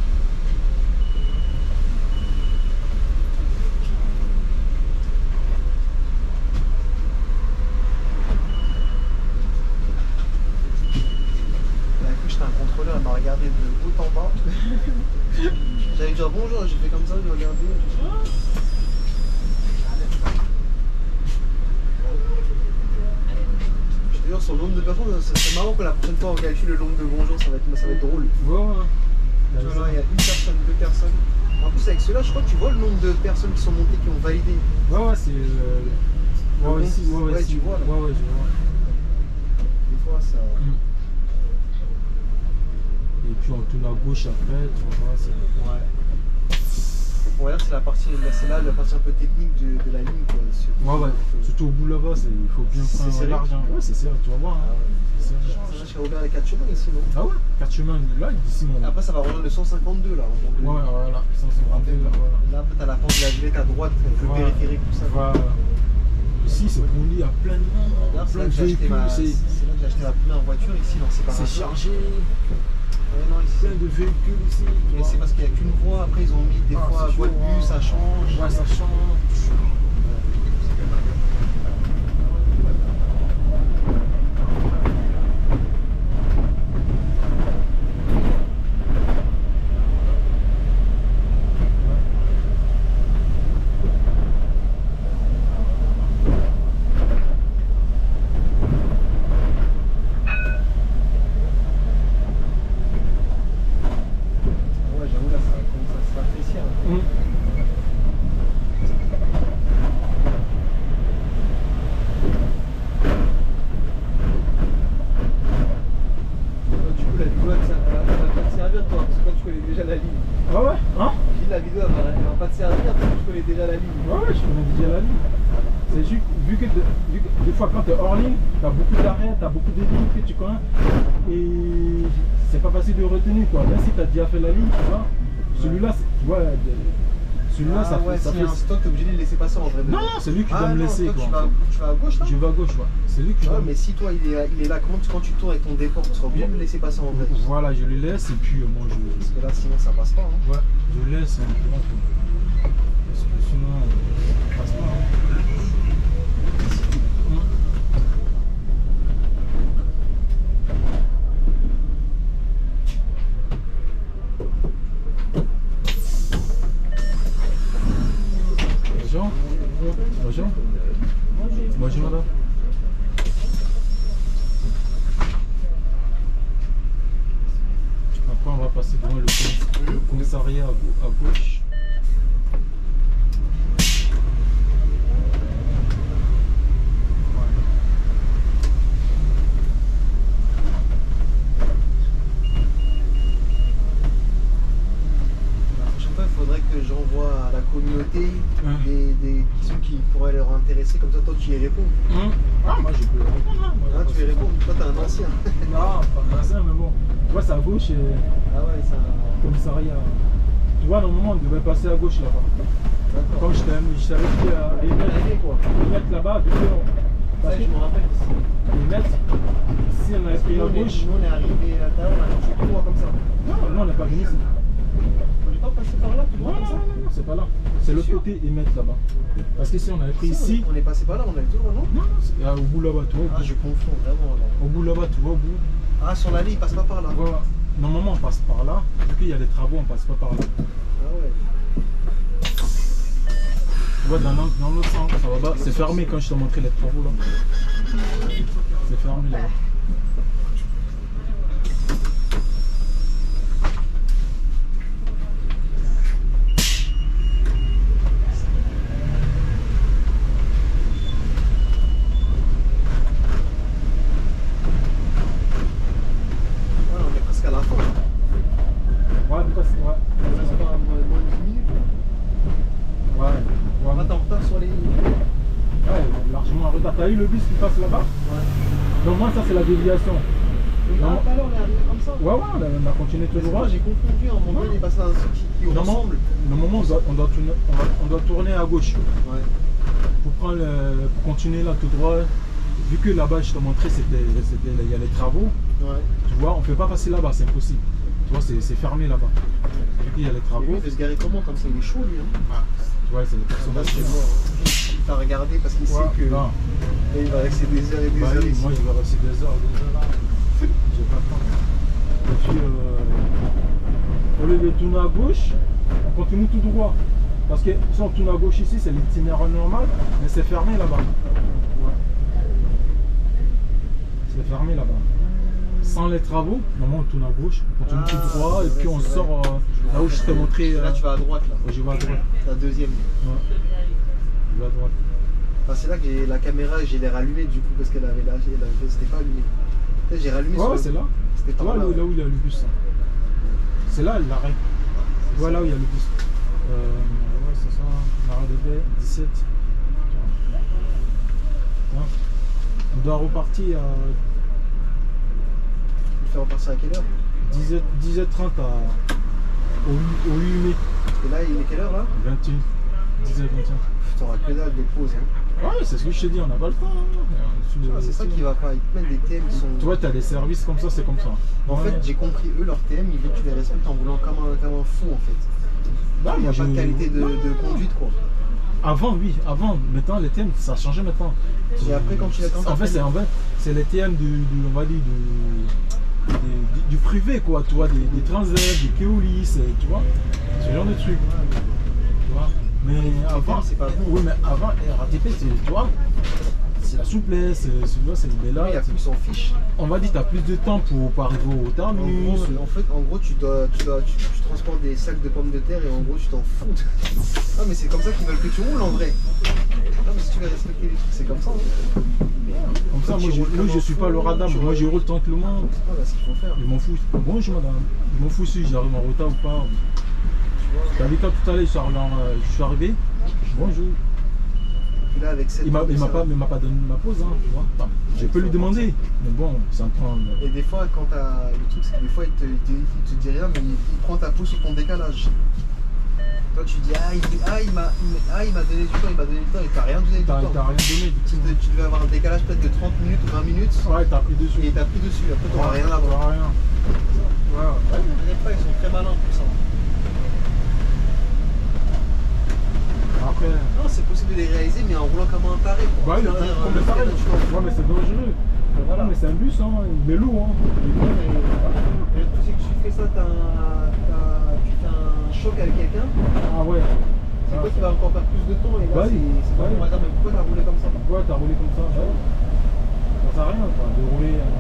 Speaker 1: Bah, écoute, j'étais un contrôleur, elle m'a regardé de haut en bas. J'allais dire bonjour, j'ai fait comme ça, j'ai regardé. Je te jure, sur le nombre de personnes, c'est c'est marrant que la prochaine fois on calcule le nombre de bonjours, ça va être, ça va être drôle.
Speaker 2: Voilà.
Speaker 1: Tu vois, là, il y a une personne, deux personnes. En plus, avec ceux-là, je crois que tu vois le nombre de personnes qui sont montées, qui ont validé.
Speaker 2: Ouais, ouais, c'est. Euh...
Speaker 1: Le
Speaker 2: Ouais, ouais,
Speaker 1: bon,
Speaker 2: si, ouais, ouais,
Speaker 1: ouais,
Speaker 2: si.
Speaker 1: tu vois, là.
Speaker 2: Ouais, ouais, je vois.
Speaker 1: Des fois, ça.
Speaker 2: Mm. Et puis on tourne à gauche après, tu vois, c'est.
Speaker 1: Ouais. On va dire que c'est la partie, là, c'est là la partie un peu technique de, de la ligne. Quoi. C'est-
Speaker 2: Ouais, ouais. Surtout au bout là-bas, c'est- il faut bien
Speaker 1: C'est
Speaker 2: prendre
Speaker 1: serré.
Speaker 2: l'argent. Ouais, c'est serré, tu vas voir.
Speaker 1: Ah
Speaker 2: Hein.
Speaker 1: ouais.
Speaker 2: C'est serré.
Speaker 1: Ça, j'ai ouvert les quatre chemins ici, non?
Speaker 2: Ah ouais, carte chemin, là, d'ici mon.
Speaker 1: Et après, ça va rejoindre le cent cinquante-deux là. au moment
Speaker 2: Ouais,
Speaker 1: donné.
Speaker 2: voilà, ça c'est
Speaker 1: Après,
Speaker 2: vraiment là, voilà.
Speaker 1: là, après, t'as la pente de la Villette à droite, le
Speaker 2: Voilà.
Speaker 1: périphérique, tout ça.
Speaker 2: Voilà. Ici, c'est pour il y a plein de monde,
Speaker 1: D'ailleurs, c'est là
Speaker 2: plein de
Speaker 1: que j'ai acheté
Speaker 2: véhicules,
Speaker 1: ma,
Speaker 2: c'est
Speaker 1: c'est là que j'ai acheté ma première voiture ici, non, c'est pas
Speaker 2: c'est chargé,
Speaker 1: Ouais, non, ici,
Speaker 2: plein de véhicules ici. tu
Speaker 1: mais
Speaker 2: vois.
Speaker 1: c'est parce qu'il n'y a qu'une voie, après ils ont mis des
Speaker 2: Ah,
Speaker 1: fois
Speaker 2: c'est
Speaker 1: voie de
Speaker 2: chaud,
Speaker 1: bus,
Speaker 2: hein.
Speaker 1: ça change.
Speaker 2: Ouais, ça change.
Speaker 1: Ouais, j'avoue, là, ça commence à se rafraîchir.
Speaker 2: Hum. Ah ouais, hein?
Speaker 1: Dis la vidéo, elle va, elle va pas te servir parce que tu connais déjà la ligne.
Speaker 2: Ouais, ouais, je connais déjà la ligne. C'est juste, vu que, de, vu que des fois quand tu es hors ligne, tu as beaucoup d'arrêts, tu as beaucoup de lignes que tu connais. Et c'est pas facile de retenir quoi. Même si tu as déjà fait la ligne, tu vois. Celui-là, tu vois, celui-là
Speaker 1: Ah
Speaker 2: ça
Speaker 1: ouais,
Speaker 2: fait. Ça
Speaker 1: si
Speaker 2: fait...
Speaker 1: un stock, t'es obligé de le laisser passer en vrai.
Speaker 2: Non, non, c'est lui qui
Speaker 1: ah,
Speaker 2: doit me
Speaker 1: non,
Speaker 2: laisser
Speaker 1: toi,
Speaker 2: quoi.
Speaker 1: Tu vas, tu vas à gauche là?
Speaker 2: Je vais à gauche, ouais. C'est lui qui
Speaker 1: Ouais,
Speaker 2: doit
Speaker 1: mais si toi il est, il est là, comment tu, quand tu tournes avec ton déport, tu seras obligé de le laisser passer en vrai.
Speaker 2: Voilà, je le laisse et puis euh, moi je.
Speaker 1: Parce que là sinon ça passe pas. Hein.
Speaker 2: Ouais, je le laisse. Hein, tu vois, quoi. Parce que sinon, euh, ça passe pas. Hein. Bonjour. Bonjour. Bonjour madame. Après on va passer devant le, comm le commissariat à, à gauche.
Speaker 1: Il faudrait que j'envoie à la communauté
Speaker 2: Hum.
Speaker 1: des, des questions qui pourraient leur intéresser, comme ça toi tu y réponds.
Speaker 2: Hum. Ah moi je peux répondre. Hein. Moi,
Speaker 1: Ah, tu y réponds, toi t'es un ancien.
Speaker 2: Non, pas un ancien mais bon. Tu vois c'est à gauche et
Speaker 1: Ah ouais, ça.
Speaker 2: commissariat. Tu vois normalement on devait passer à gauche là-bas.
Speaker 1: D'accord.
Speaker 2: Comme je t'avais dit à les mettre,
Speaker 1: quoi.
Speaker 2: les mettre là-bas, du coup, parce
Speaker 1: Ça,
Speaker 2: que
Speaker 1: je me rappelle ici.
Speaker 2: les mettre, si on avait pris
Speaker 1: Nous,
Speaker 2: à
Speaker 1: on est-
Speaker 2: gauche,
Speaker 1: nous, on est arrivé là tout à l'heure, on a touché tout droit comme ça.
Speaker 2: non, non, on n'est pas venu ici.
Speaker 1: On n'est pas passé par là tout
Speaker 2: Non,
Speaker 1: droit
Speaker 2: non,
Speaker 1: comme ça.
Speaker 2: non, non, c'est pas là. C'est l'autre
Speaker 1: Sûr.
Speaker 2: côté et mettre là-bas. Parce que si on avait pris
Speaker 1: Si,
Speaker 2: ici,
Speaker 1: on est passé par là, on allait tout droit, non?
Speaker 2: non, non, c'est- ah, au bout là-bas, tu vois, au
Speaker 1: Ah,
Speaker 2: bout,
Speaker 1: je confonds vraiment alors.
Speaker 2: au bout là-bas, tu vois, au bout.
Speaker 1: Ah, sur l'allée, il passe pas par là.
Speaker 2: Voilà. Normalement, on passe par là. Vu qu'il y a des travaux, on passe pas par là.
Speaker 1: Ah ouais.
Speaker 2: Tu vois, dans l'autre dans l'autre sens, ça va bas. C'est fermé quand je t'ai montré les travaux là. C'est fermé là-bas.
Speaker 1: Ouais, on est presque à la fin.
Speaker 2: Ouais, presque, ouais.
Speaker 1: On reste pas à moins moins de dix minutes.
Speaker 2: Ouais.
Speaker 1: On
Speaker 2: Ouais,
Speaker 1: va en retard sur les.
Speaker 2: ouais, largement en retard. T'as eu le bus qui passe là-bas?
Speaker 1: Ouais.
Speaker 2: Normalement, ça c'est la déviation.
Speaker 1: Ah,
Speaker 2: Non.
Speaker 1: tout à l'heure, on est arrivé comme ça.
Speaker 2: Ouais, ouais, on a, on a continué tout
Speaker 1: Parce que
Speaker 2: droit.
Speaker 1: moi, j'ai confondu, à un moment donné, il est passé dans un truc qui, qui
Speaker 2: Normalement,
Speaker 1: ressemble.
Speaker 2: normalement, on doit, on, doit tourner, on, va- on doit tourner à gauche
Speaker 1: Ouais.
Speaker 2: pour, prendre le- pour continuer là tout droit. Vu que là-bas, je t'ai montré, c'était, c'était, il y a les travaux.
Speaker 1: Ouais.
Speaker 2: Tu vois, on ne peut pas passer là-bas, c'est impossible. Tu vois, c'est, c'est fermé là-bas. Vu qu'il y a les
Speaker 1: Et lui,
Speaker 2: travaux.
Speaker 1: il veut se garer comment? Comme ça, il est chaud, lui. Hein.
Speaker 2: Ah, tu vois, c'est les
Speaker 1: Là,
Speaker 2: personnages.
Speaker 1: c'est mort. Hein. Il t'a regardé parce qu'il
Speaker 2: Ouais,
Speaker 1: sait que.
Speaker 2: non.
Speaker 1: Et il va rester des heures et des
Speaker 2: Bah
Speaker 1: heures
Speaker 2: oui,
Speaker 1: ici.
Speaker 2: moi je vais rester des heures, des heures là. J'ai pas le temps. Et puis, euh, au lieu de tourner à gauche, on continue tout droit. Parce que si on tourne à gauche ici, c'est l'itinéraire normal, mais c'est fermé là-bas. Ouais. C'est fermé là-bas. Sans les travaux, normalement on tourne à gauche, on continue
Speaker 1: Ah,
Speaker 2: tout droit et
Speaker 1: c'est
Speaker 2: puis
Speaker 1: vrai,
Speaker 2: on
Speaker 1: c'est
Speaker 2: sort
Speaker 1: vrai.
Speaker 2: euh, là où je t'ai montré.
Speaker 1: Là,
Speaker 2: euh,
Speaker 1: tu vas à droite, là.
Speaker 2: ouais, je vais à droite.
Speaker 1: La deuxième.
Speaker 2: Ouais. Je vais à droite.
Speaker 1: Ah, c'est là que j'ai- la caméra, j'ai l'air allumée du coup parce qu'elle avait lâché, elle avait- c'était pas allumé. Peut-être j'ai rallumé
Speaker 2: Ouais,
Speaker 1: sur
Speaker 2: ouais,
Speaker 1: le-
Speaker 2: c'est là.
Speaker 1: C'était
Speaker 2: Tu
Speaker 1: pas
Speaker 2: vois
Speaker 1: là.
Speaker 2: là, où- là où il y a le bus. hein. C'est là l'arrêt. Tu vois là où il y a le bus. Euh, ouais, c'est ça. L'arrêt de baie, dix-sept. Tiens. On doit repartir à
Speaker 1: Le faire repartir à quelle heure?
Speaker 2: dix heures trente à, au, au huit mai.
Speaker 1: Et là, il est quelle heure là?
Speaker 2: vingt et un. dix heures vingt et un.
Speaker 1: T'auras que dalle de pause. Hein.
Speaker 2: Ouais, c'est ce que je te dis, on n'a pas le temps. hein.
Speaker 1: Ah, c'est ça qui va pas. Ils te mettent des thèmes qui sont.
Speaker 2: Tu vois, tu as des services comme ça, c'est comme ça.
Speaker 1: En
Speaker 2: Ouais.
Speaker 1: fait, j'ai compris, eux, leur thème, ils veulent que tu les respectes en roulant comme un, comme un fou en fait.
Speaker 2: Bah,
Speaker 1: Il n'y a
Speaker 2: moi,
Speaker 1: pas de
Speaker 2: j'ai-
Speaker 1: qualité de,
Speaker 2: Non.
Speaker 1: de conduite quoi.
Speaker 2: Avant, oui, avant. Maintenant, les thèmes, ça a changé maintenant.
Speaker 1: Et après, quand tu les attends,
Speaker 2: En fait, c'est en fait, c'est les thèmes du, du- on va dire, du, des- du, du privé, quoi. Tu vois, des, des transats, des Keolis, et tu vois, ce genre de trucs. Tu vois. Mais avant,
Speaker 1: c'est pas bon.
Speaker 2: oui, mais avant, R A T P, c'est, tu vois, c'est la souplesse, c'est, c'est, c'est le
Speaker 1: Là,
Speaker 2: là.
Speaker 1: il y a plus, on fiche.
Speaker 2: On va dire, tu as plus de temps pour, pour arriver au
Speaker 1: En
Speaker 2: terminus.
Speaker 1: gros, en fait, en gros, tu dois, tu dois, tu, tu transportes des sacs de pommes de terre et en gros, tu t'en fous. Ah, mais c'est comme ça qu'ils veulent que tu roules en vrai. Non, mais si tu veux respecter les trucs, c'est comme ça. Hein.
Speaker 2: Comme ça,
Speaker 1: Quand
Speaker 2: moi,
Speaker 1: tu
Speaker 2: je,
Speaker 1: roules
Speaker 2: moi,
Speaker 1: comme
Speaker 2: je
Speaker 1: un
Speaker 2: suis pas
Speaker 1: fou,
Speaker 2: le radar,
Speaker 1: tu
Speaker 2: moi,
Speaker 1: roules.
Speaker 2: je roule tant que le monde.
Speaker 1: Voilà ce qu'il faut faire.
Speaker 2: Je m'en fous. Bonjour madame. Je m'en fous si j'arrive en retard ou pas. T'as vu quand tout à l'heure, je suis arrivé, euh, je suis arrivé. Bonjour.
Speaker 1: Puis là, avec cette
Speaker 2: Il m'a il m'a
Speaker 1: ça
Speaker 2: pas,
Speaker 1: va.
Speaker 2: il m'a pas donné ma pause, hein, tu vois. Enfin, je peux lui demander, mais bon, ça me prend.
Speaker 1: Et des fois, quand t'as. Le truc, c'est que des fois, il te, il te, il te dit rien, mais il, il prend ta pause sur ton décalage. Toi, tu dis, ah, il, ah, il m'a il m'a- ah, il m'a donné du temps, il m'a donné du temps, et t'as rien donné du
Speaker 2: T'as
Speaker 1: temps.
Speaker 2: t'as rien donné, du
Speaker 1: Tu,
Speaker 2: coup.
Speaker 1: de- tu devais avoir un décalage peut-être de trente minutes ou vingt minutes,
Speaker 2: Ouais, t'as pris dessus.
Speaker 1: et t'as pris dessus. Après, t'auras rien à voir.
Speaker 2: T'auras rien. Ouais,
Speaker 1: Ouais, mais les fois, ils sont très malins pour ça.
Speaker 2: après.
Speaker 1: Non, c'est possible de les réaliser, mais en roulant comme un taré. Quoi.
Speaker 2: Bah, il a
Speaker 1: C'est-à-dire,
Speaker 2: comme
Speaker 1: euh,
Speaker 2: le pareil.
Speaker 1: tu vois.
Speaker 2: Ouais, mais c'est dangereux.
Speaker 1: Voilà.
Speaker 2: Ouais, mais c'est un bus, hein. Il est lourd, hein.
Speaker 1: Ouais, mais, mais le truc, c'est que tu fais ça, t'as un- t'as- tu fais un choc avec quelqu'un,
Speaker 2: Ah ouais.
Speaker 1: c'est toi qui vas encore faire plus de temps, et là,
Speaker 2: Ouais.
Speaker 1: c'est c'est pas
Speaker 2: Ouais.
Speaker 1: bon. On va dire, mais pourquoi t'as roulé comme ça?
Speaker 2: Ouais, t'as roulé comme ça. Ouais. Ça sert à rien, quoi, de rouler. euh.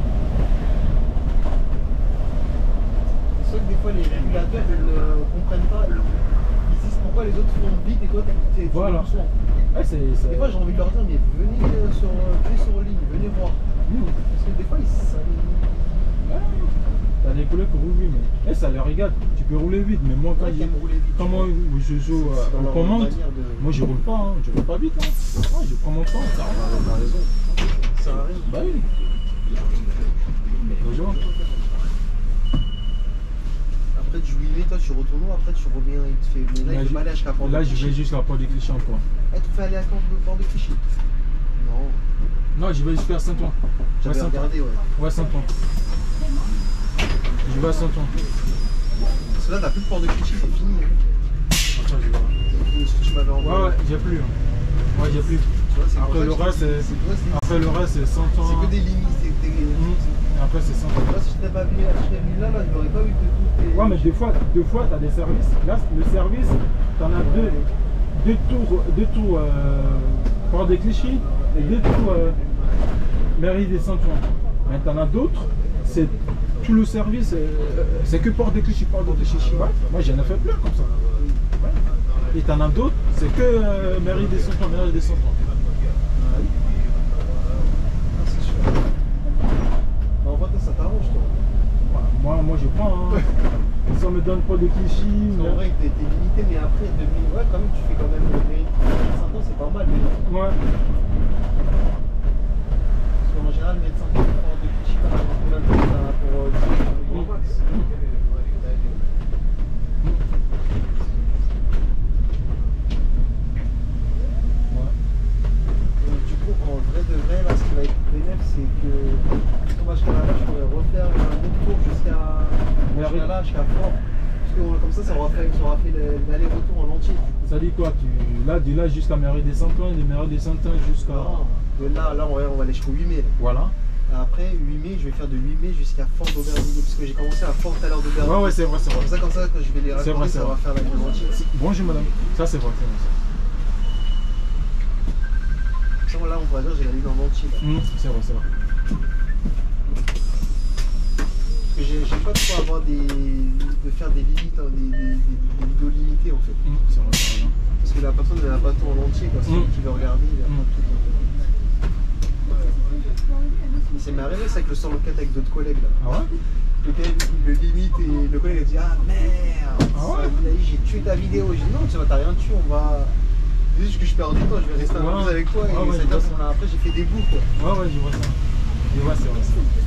Speaker 1: C'est sûr que des fois, les régulateurs, ils ne comprennent pas. Ils disent pourquoi les autres font vite et toi, t'es t'es- tu
Speaker 2: Voilà.
Speaker 1: vas doucement.
Speaker 2: Ouais, c'est. c'est-
Speaker 1: Des fois, j'ai envie de leur dire, mais venez euh, sur, euh, venez sur ligne, venez voir.
Speaker 2: Mmh.
Speaker 1: Parce que des fois, ils, ça, ils-
Speaker 2: Ouais. T'as des collègues qui roulent vite, mais eh, ça leur regarde. Tu peux rouler vite, mais moi, quand
Speaker 1: Ouais,
Speaker 2: il-
Speaker 1: qui aiment rouler vite,
Speaker 2: quand
Speaker 1: tu
Speaker 2: moi,
Speaker 1: vois.
Speaker 2: je joue
Speaker 1: C'est dans
Speaker 2: euh,
Speaker 1: leur
Speaker 2: aux commandes,
Speaker 1: manière de-
Speaker 2: moi, je roule pas, hein. Je roule pas vite. Hein. Ouais, je prends mon temps, ça va.
Speaker 1: T'as raison. Ça sert à rien.
Speaker 2: Bah oui. Bonjour.
Speaker 1: Après, tu jouis, toi, tu retournes où, après, tu reviens, il te fait. Mais là,
Speaker 2: Là,
Speaker 1: il
Speaker 2: je-
Speaker 1: fait pas aller jusqu'à Port de
Speaker 2: Là, je
Speaker 1: Clichy.
Speaker 2: vais jusqu'à Port de Clichy encore.
Speaker 1: Eh, tu fais aller à Port de, Port de Clichy? Non.
Speaker 2: Non, j'y vais jusqu'à Saint-Ouen. Ouais,
Speaker 1: J'avais
Speaker 2: Saint-Ouen.
Speaker 1: regardé, ouais.
Speaker 2: Ouais, Saint-Ouen. Je vais à Saint-Ouen.
Speaker 1: Parce que là, t'as plus de Port de Clichy, c'est fini. hein.
Speaker 2: Attends, je vais voir.
Speaker 1: C'est ce que tu m'avais
Speaker 2: Ouais,
Speaker 1: envoyé.
Speaker 2: ouais, j'ai plus. hein. Ouais, j'ai plus.
Speaker 1: Tu vois, c'est pour
Speaker 2: Après,
Speaker 1: ça
Speaker 2: le
Speaker 1: que je
Speaker 2: reste,
Speaker 1: te dis,
Speaker 2: c'est.
Speaker 1: ouais, c'est-
Speaker 2: Après, le reste, c'est Saint-Ouen.
Speaker 1: C'est que des limites. c'est des-
Speaker 2: Mmh. Et après, c'est Saint-Ouen.
Speaker 1: Moi, si je t'avais pas venu, si je t'avais venu là, là, je n'aurais pas vu que tout est.
Speaker 2: Ouais, mais des fois, des fois, t'as des services. Là, le service, t'en as deux, deux tours, deux tours euh, Port de Clichy et deux tours euh, Mairie des Saint-Ouen. Mais t'en as d'autres, c'est tout le service, euh, c'est que Port de Clichy, Port de Clichy. Ouais. Moi, j'en ai fait plein comme ça. Ouais. Et t'en as d'autres, c'est que euh, Mairie des Saint-Ouen, Mairie des Saint-Ouen.
Speaker 1: Ah, c'est sûr. Bah, en fait, ça t'arrange, toi.
Speaker 2: Ouais, Moi, moi, je prends. Hein. Si on me donne pas de Clichy,
Speaker 1: En vrai, t'es t'es limité, mais après, demi... ouais, quand même, tu fais quand même le mérite. cinq ans, c'est pas mal, mais
Speaker 2: ouais.
Speaker 1: parce qu'en général, mettre cinq ans pour de Clichy, par exemple, là, pour euh, dix le grand max. Donc, du coup, en vrai de vrai, là, ce qui va être bénéfique, c'est que si on va jusqu'à là, je pourrais refaire un autre tour jusqu'à jusqu'à là, jusqu'à Fort. Parce que euh, comme ça, ça aura fait, ça aura fait le- l'aller-retour en entier.
Speaker 2: Ça dit quoi tu... Là, de là jusqu'à Mairie des Saint-Ouen, de Mairie des Saint-Ouen jusqu'à.
Speaker 1: Non, de là, là, on va, on va aller jusqu'au huit mai. Là.
Speaker 2: Voilà.
Speaker 1: Après, huit mai, je vais faire de huit mai jusqu'à Fort d'Aubervilliers. Parce que j'ai commencé à Fort tout à l'heure d'Aubervilliers.
Speaker 2: Ouais, ouais, c'est vrai, c'est vrai.
Speaker 1: Comme ça, comme ça, quand je vais les
Speaker 2: C'est vrai,
Speaker 1: raconter,
Speaker 2: c'est
Speaker 1: ça va
Speaker 2: vrai.
Speaker 1: faire la vie entière.
Speaker 2: Bonjour madame. Ça c'est vrai, c'est vrai.
Speaker 1: Ça, là, on pourrait dire que j'ai la ligne en entier. Là.
Speaker 2: Mmh, c'est vrai, c'est vrai.
Speaker 1: Parce que j'ai j'ai pas de quoi avoir des. de faire des limites, hein, des, des, des, des vidéos limitées en fait.
Speaker 2: Mmh, c'est vrai, c'est vrai.
Speaker 1: Parce que la personne elle n'a pas tout en entier, quoi. Celui
Speaker 2: Mm.
Speaker 1: qui veut regarder, il n'a
Speaker 2: Mm.
Speaker 1: pas tout en entier. Mais ça m'est arrivé ça avec le solo quatre avec d'autres collègues là.
Speaker 2: Ah ouais?
Speaker 1: Le gars il le limite et le collègue il dit ah merde,
Speaker 2: Ah ouais?
Speaker 1: ça, il a dit, j'ai tué ta vidéo. J'ai dit non, tu vois, t'as rien tué, on va. C'est juste que je perds du temps, je vais rester un peu
Speaker 2: Ouais.
Speaker 1: plus avec toi et
Speaker 2: Ouais, ouais,
Speaker 1: ça
Speaker 2: je vois ça.
Speaker 1: là. Après j'ai fait des bouts quoi.
Speaker 2: Ouais, ouais, je vois ça. Je vois, c'est vrai. c'est vrai.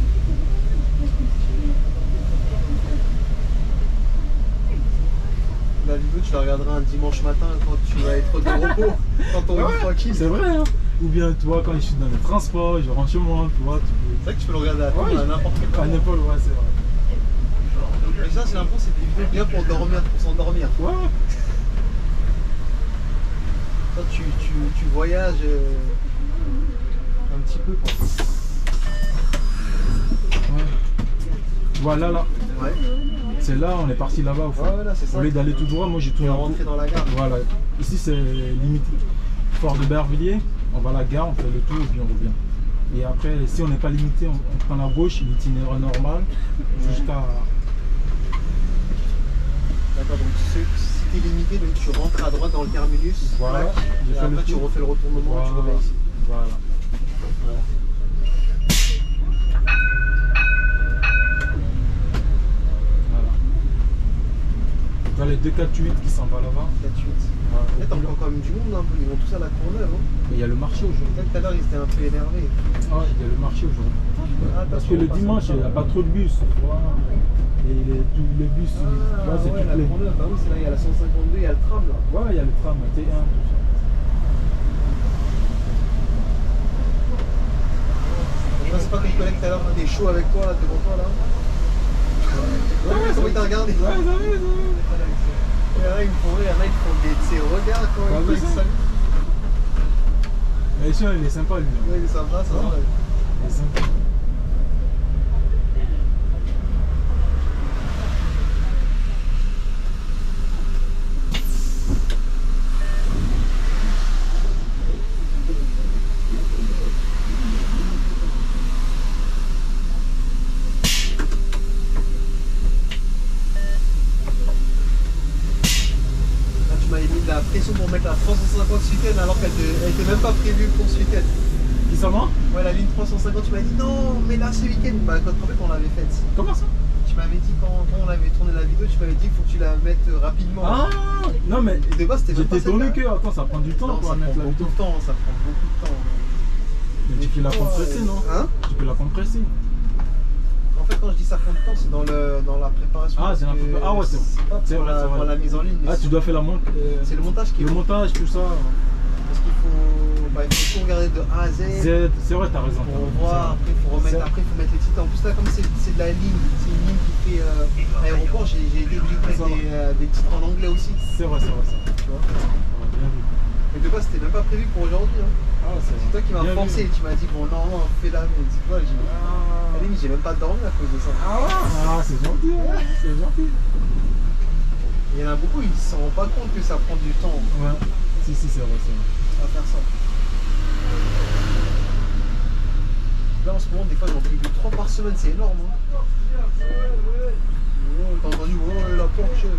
Speaker 1: La vidéo tu la regarderas un dimanche matin quand tu vas être de repos, quand on
Speaker 2: Ouais,
Speaker 1: est tranquille.
Speaker 2: c'est vrai, hein? Ou bien toi, quand je suis dans le transport, je rentre chez moi, tu vois, tu
Speaker 1: C'est vrai que tu peux le regarder à,
Speaker 2: Ouais,
Speaker 1: à n'importe quel
Speaker 2: peux. À
Speaker 1: moment.
Speaker 2: n'importe, ouais, c'est vrai.
Speaker 1: Mais ça c'est l'impression c'est des vidéos bien pour dormir, pour s'endormir.
Speaker 2: Ouais, ouais.
Speaker 1: Toi, tu, tu, tu voyages euh, un petit peu quoi.
Speaker 2: Ouais. Voilà, là.
Speaker 1: Ouais.
Speaker 2: C'est là, on est parti là-bas au fond.
Speaker 1: Ouais, voilà, c'est ça.
Speaker 2: Au lieu d'aller tout droit, moi j'ai
Speaker 1: Tu
Speaker 2: tourné
Speaker 1: vas
Speaker 2: en
Speaker 1: rentrer
Speaker 2: rond.
Speaker 1: dans la gare.
Speaker 2: Voilà. Ici c'est limité. Fort de Bervilliers, on va à la gare, on fait le tour et puis on revient. Et après, si on n'est pas limité, on, on prend la gauche, l'itinéraire normal, jusqu'à.
Speaker 1: D'accord, donc si si t'es limité, donc tu rentres à droite dans le terminus.
Speaker 2: Voilà,
Speaker 1: plaque,
Speaker 2: j'ai
Speaker 1: et
Speaker 2: fait le
Speaker 1: après tu
Speaker 2: tour.
Speaker 1: refais le retournement,
Speaker 2: Voilà.
Speaker 1: tu reviens ici.
Speaker 2: Voilà. Voilà. les deux quatre-huit qui s'en va là-bas.
Speaker 1: quatre-huit.
Speaker 2: Ouais,
Speaker 1: Là, t'as encore quand même du monde un peu, ils vont tous à la Courneuve. Hein.
Speaker 2: mais il y a le marché aujourd'hui.
Speaker 1: Là, tout à l'heure, ils étaient un peu énervés.
Speaker 2: Ah, il y a le marché aujourd'hui.
Speaker 1: Ah,
Speaker 2: Parce que le dimanche, il n'y a pas trop de bus. Tu vois. Et les, tous les bus,
Speaker 1: Ah,
Speaker 2: tu vois, c'est
Speaker 1: ouais,
Speaker 2: toutes
Speaker 1: la
Speaker 2: les.
Speaker 1: Courneuve, bah oui, c'est là, il y a la cent cinquante-deux, il y a le tram là.
Speaker 2: Ouais, il y a le tram, T un, tout ça.
Speaker 1: Là, c'est pas tes collègues tout à l'heure, t'es chaud avec toi là, devant toi là. Ouais, ouais, comment ils t'a regardé?
Speaker 2: Ouais, ça va, ça va.
Speaker 1: Il y en a, ils me font rire, il y en a, ils font des. Tu sais, regarde quand
Speaker 2: Ah,
Speaker 1: ils
Speaker 2: oui,
Speaker 1: font
Speaker 2: ça.
Speaker 1: ça.
Speaker 2: Mais sûr, il est sympa lui. hein.
Speaker 1: Ouais, il est sympa, ça va.
Speaker 2: Il est sympa.
Speaker 1: Là, tu m'avais mis de la pression pour mettre la trois cent cinquante ce week-end alors qu'elle te- elle était même pas prévue pour ce week-end.
Speaker 2: Qui ça va?
Speaker 1: Ouais, la ligne trois cent cinquante, tu m'as dit non, mais là ce week-end, bah quand en fait on l'avait faite.
Speaker 2: Comment ça?
Speaker 1: Tu m'avais dit quand, quand on avait tourné la vidéo, tu m'avais dit qu'il faut que tu la mettes euh, rapidement.
Speaker 2: Ah non mais
Speaker 1: Et de base, c'était même pas
Speaker 2: j'étais étonné
Speaker 1: celle-là.
Speaker 2: que attends ça prend du temps
Speaker 1: Non,
Speaker 2: pour
Speaker 1: ça
Speaker 2: mettre
Speaker 1: prend
Speaker 2: la
Speaker 1: beaucoup
Speaker 2: vidéo.
Speaker 1: de temps, ça prend beaucoup de temps.
Speaker 2: Mais tu peux la
Speaker 1: toi,
Speaker 2: compresser
Speaker 1: euh,
Speaker 2: non?
Speaker 1: Hein?
Speaker 2: Tu peux la compresser.
Speaker 1: En fait, quand je dis ça prend du temps, c'est dans, le, dans la préparation.
Speaker 2: Ah, c'est
Speaker 1: parce
Speaker 2: la
Speaker 1: que
Speaker 2: prépa- ah ouais, c'est vrai.
Speaker 1: C'est pas
Speaker 2: C'est
Speaker 1: pour,
Speaker 2: vrai,
Speaker 1: la,
Speaker 2: c'est vrai.
Speaker 1: pour la mise en ligne. mais
Speaker 2: Ah tu dois faire la monte. euh,
Speaker 1: C'est le montage qui est
Speaker 2: le
Speaker 1: bon.
Speaker 2: montage, tout ça.
Speaker 1: Parce qu'il faut, bah, il faut tout regarder de A à Z.
Speaker 2: Z, c'est vrai, t'as raison.
Speaker 1: Pour voir, après il faut remettre,
Speaker 2: C'est-
Speaker 1: après il faut mettre les titres. En plus là comme c'est c'est de la ligne, c'est une ligne qui fait euh, aéroport, j'ai j'ai été obligé de mettre
Speaker 2: Ça va.
Speaker 1: des, euh, des titres en anglais aussi,
Speaker 2: C'est vrai, c'est vrai, c'est vrai.
Speaker 1: tu vois.
Speaker 2: Ouais, bien vu.
Speaker 1: Et de base c'était même pas prévu pour aujourd'hui. Hein.
Speaker 2: Ah, c'est
Speaker 1: C'est toi qui m'as
Speaker 2: bien vu.
Speaker 1: forcé, tu m'as dit bon non, non fais-la, mais c'est quoi, j'ai
Speaker 2: Ah,
Speaker 1: à la limite, j'ai même pas dormi à cause de ça.
Speaker 2: ah ouais, ah, c'est gentil, hein, c'est gentil.
Speaker 1: Il y en a beaucoup, ils se rendent pas compte que ça prend du temps
Speaker 2: Ouais, si, si, c'est vrai, c'est vrai.
Speaker 1: à faire ça. Là en ce moment, des fois j'en publie trois par semaine, c'est énorme. Hein. Oh, t'as entendu, oh la porte chef.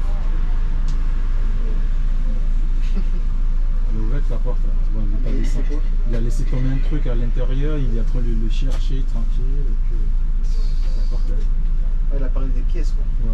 Speaker 2: Elle a ouvert la porte, là. Tu vois, il, est pas
Speaker 1: Et
Speaker 2: descendu.
Speaker 1: c'est quoi?
Speaker 2: Il a laissé tomber un truc à l'intérieur, il est en train de le chercher tranquille. Et puis, la porte, elle-
Speaker 1: Ouais, il a parlé des pièces quoi.
Speaker 2: ouais.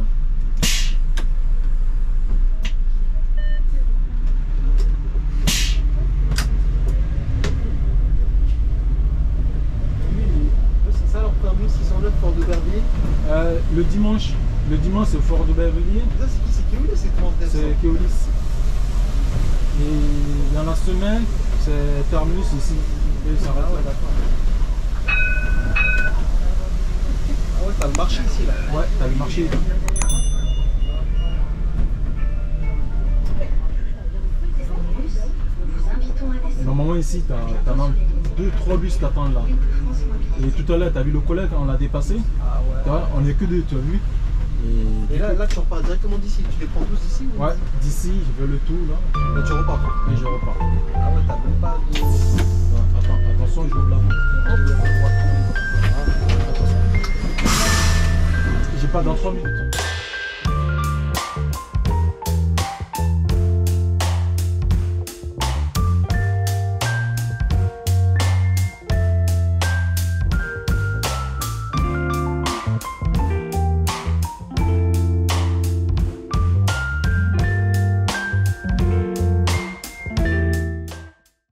Speaker 1: C'est ça leur permis six cent neuf Fort d'Aubervilliers.
Speaker 2: Euh, le dimanche, le dimanche c'est au Fort d'Aubervilliers,
Speaker 1: Ça c'est qui? C'est qui? Oui, c'est Transdev.
Speaker 2: c'est Keolis. Et dans la semaine, c'est Terminus ici. Et ça
Speaker 1: Ah
Speaker 2: reste
Speaker 1: ouais,
Speaker 2: là.
Speaker 1: d'accord. Ah ouais, t'as le marché ici là.
Speaker 2: Ouais, t'as le marché. Normalement ici, t'as as deux trois bus qui attendent là. Et tout à l'heure, t'as vu le collègue, on l'a dépassé.
Speaker 1: Ah
Speaker 2: Tu vois, on est que deux, tu as vu. Et,
Speaker 1: Et là, là tu repars directement d'ici. Tu les prends tous d'ici ou
Speaker 2: ouais, d'ici, je veux le tout là.
Speaker 1: Et tu repars.
Speaker 2: Et je repars.
Speaker 1: Ah ouais, t'as même pas de.
Speaker 2: Ouais, attends, attention, j'ouvre la porte. J'ai pas dans trois minutes.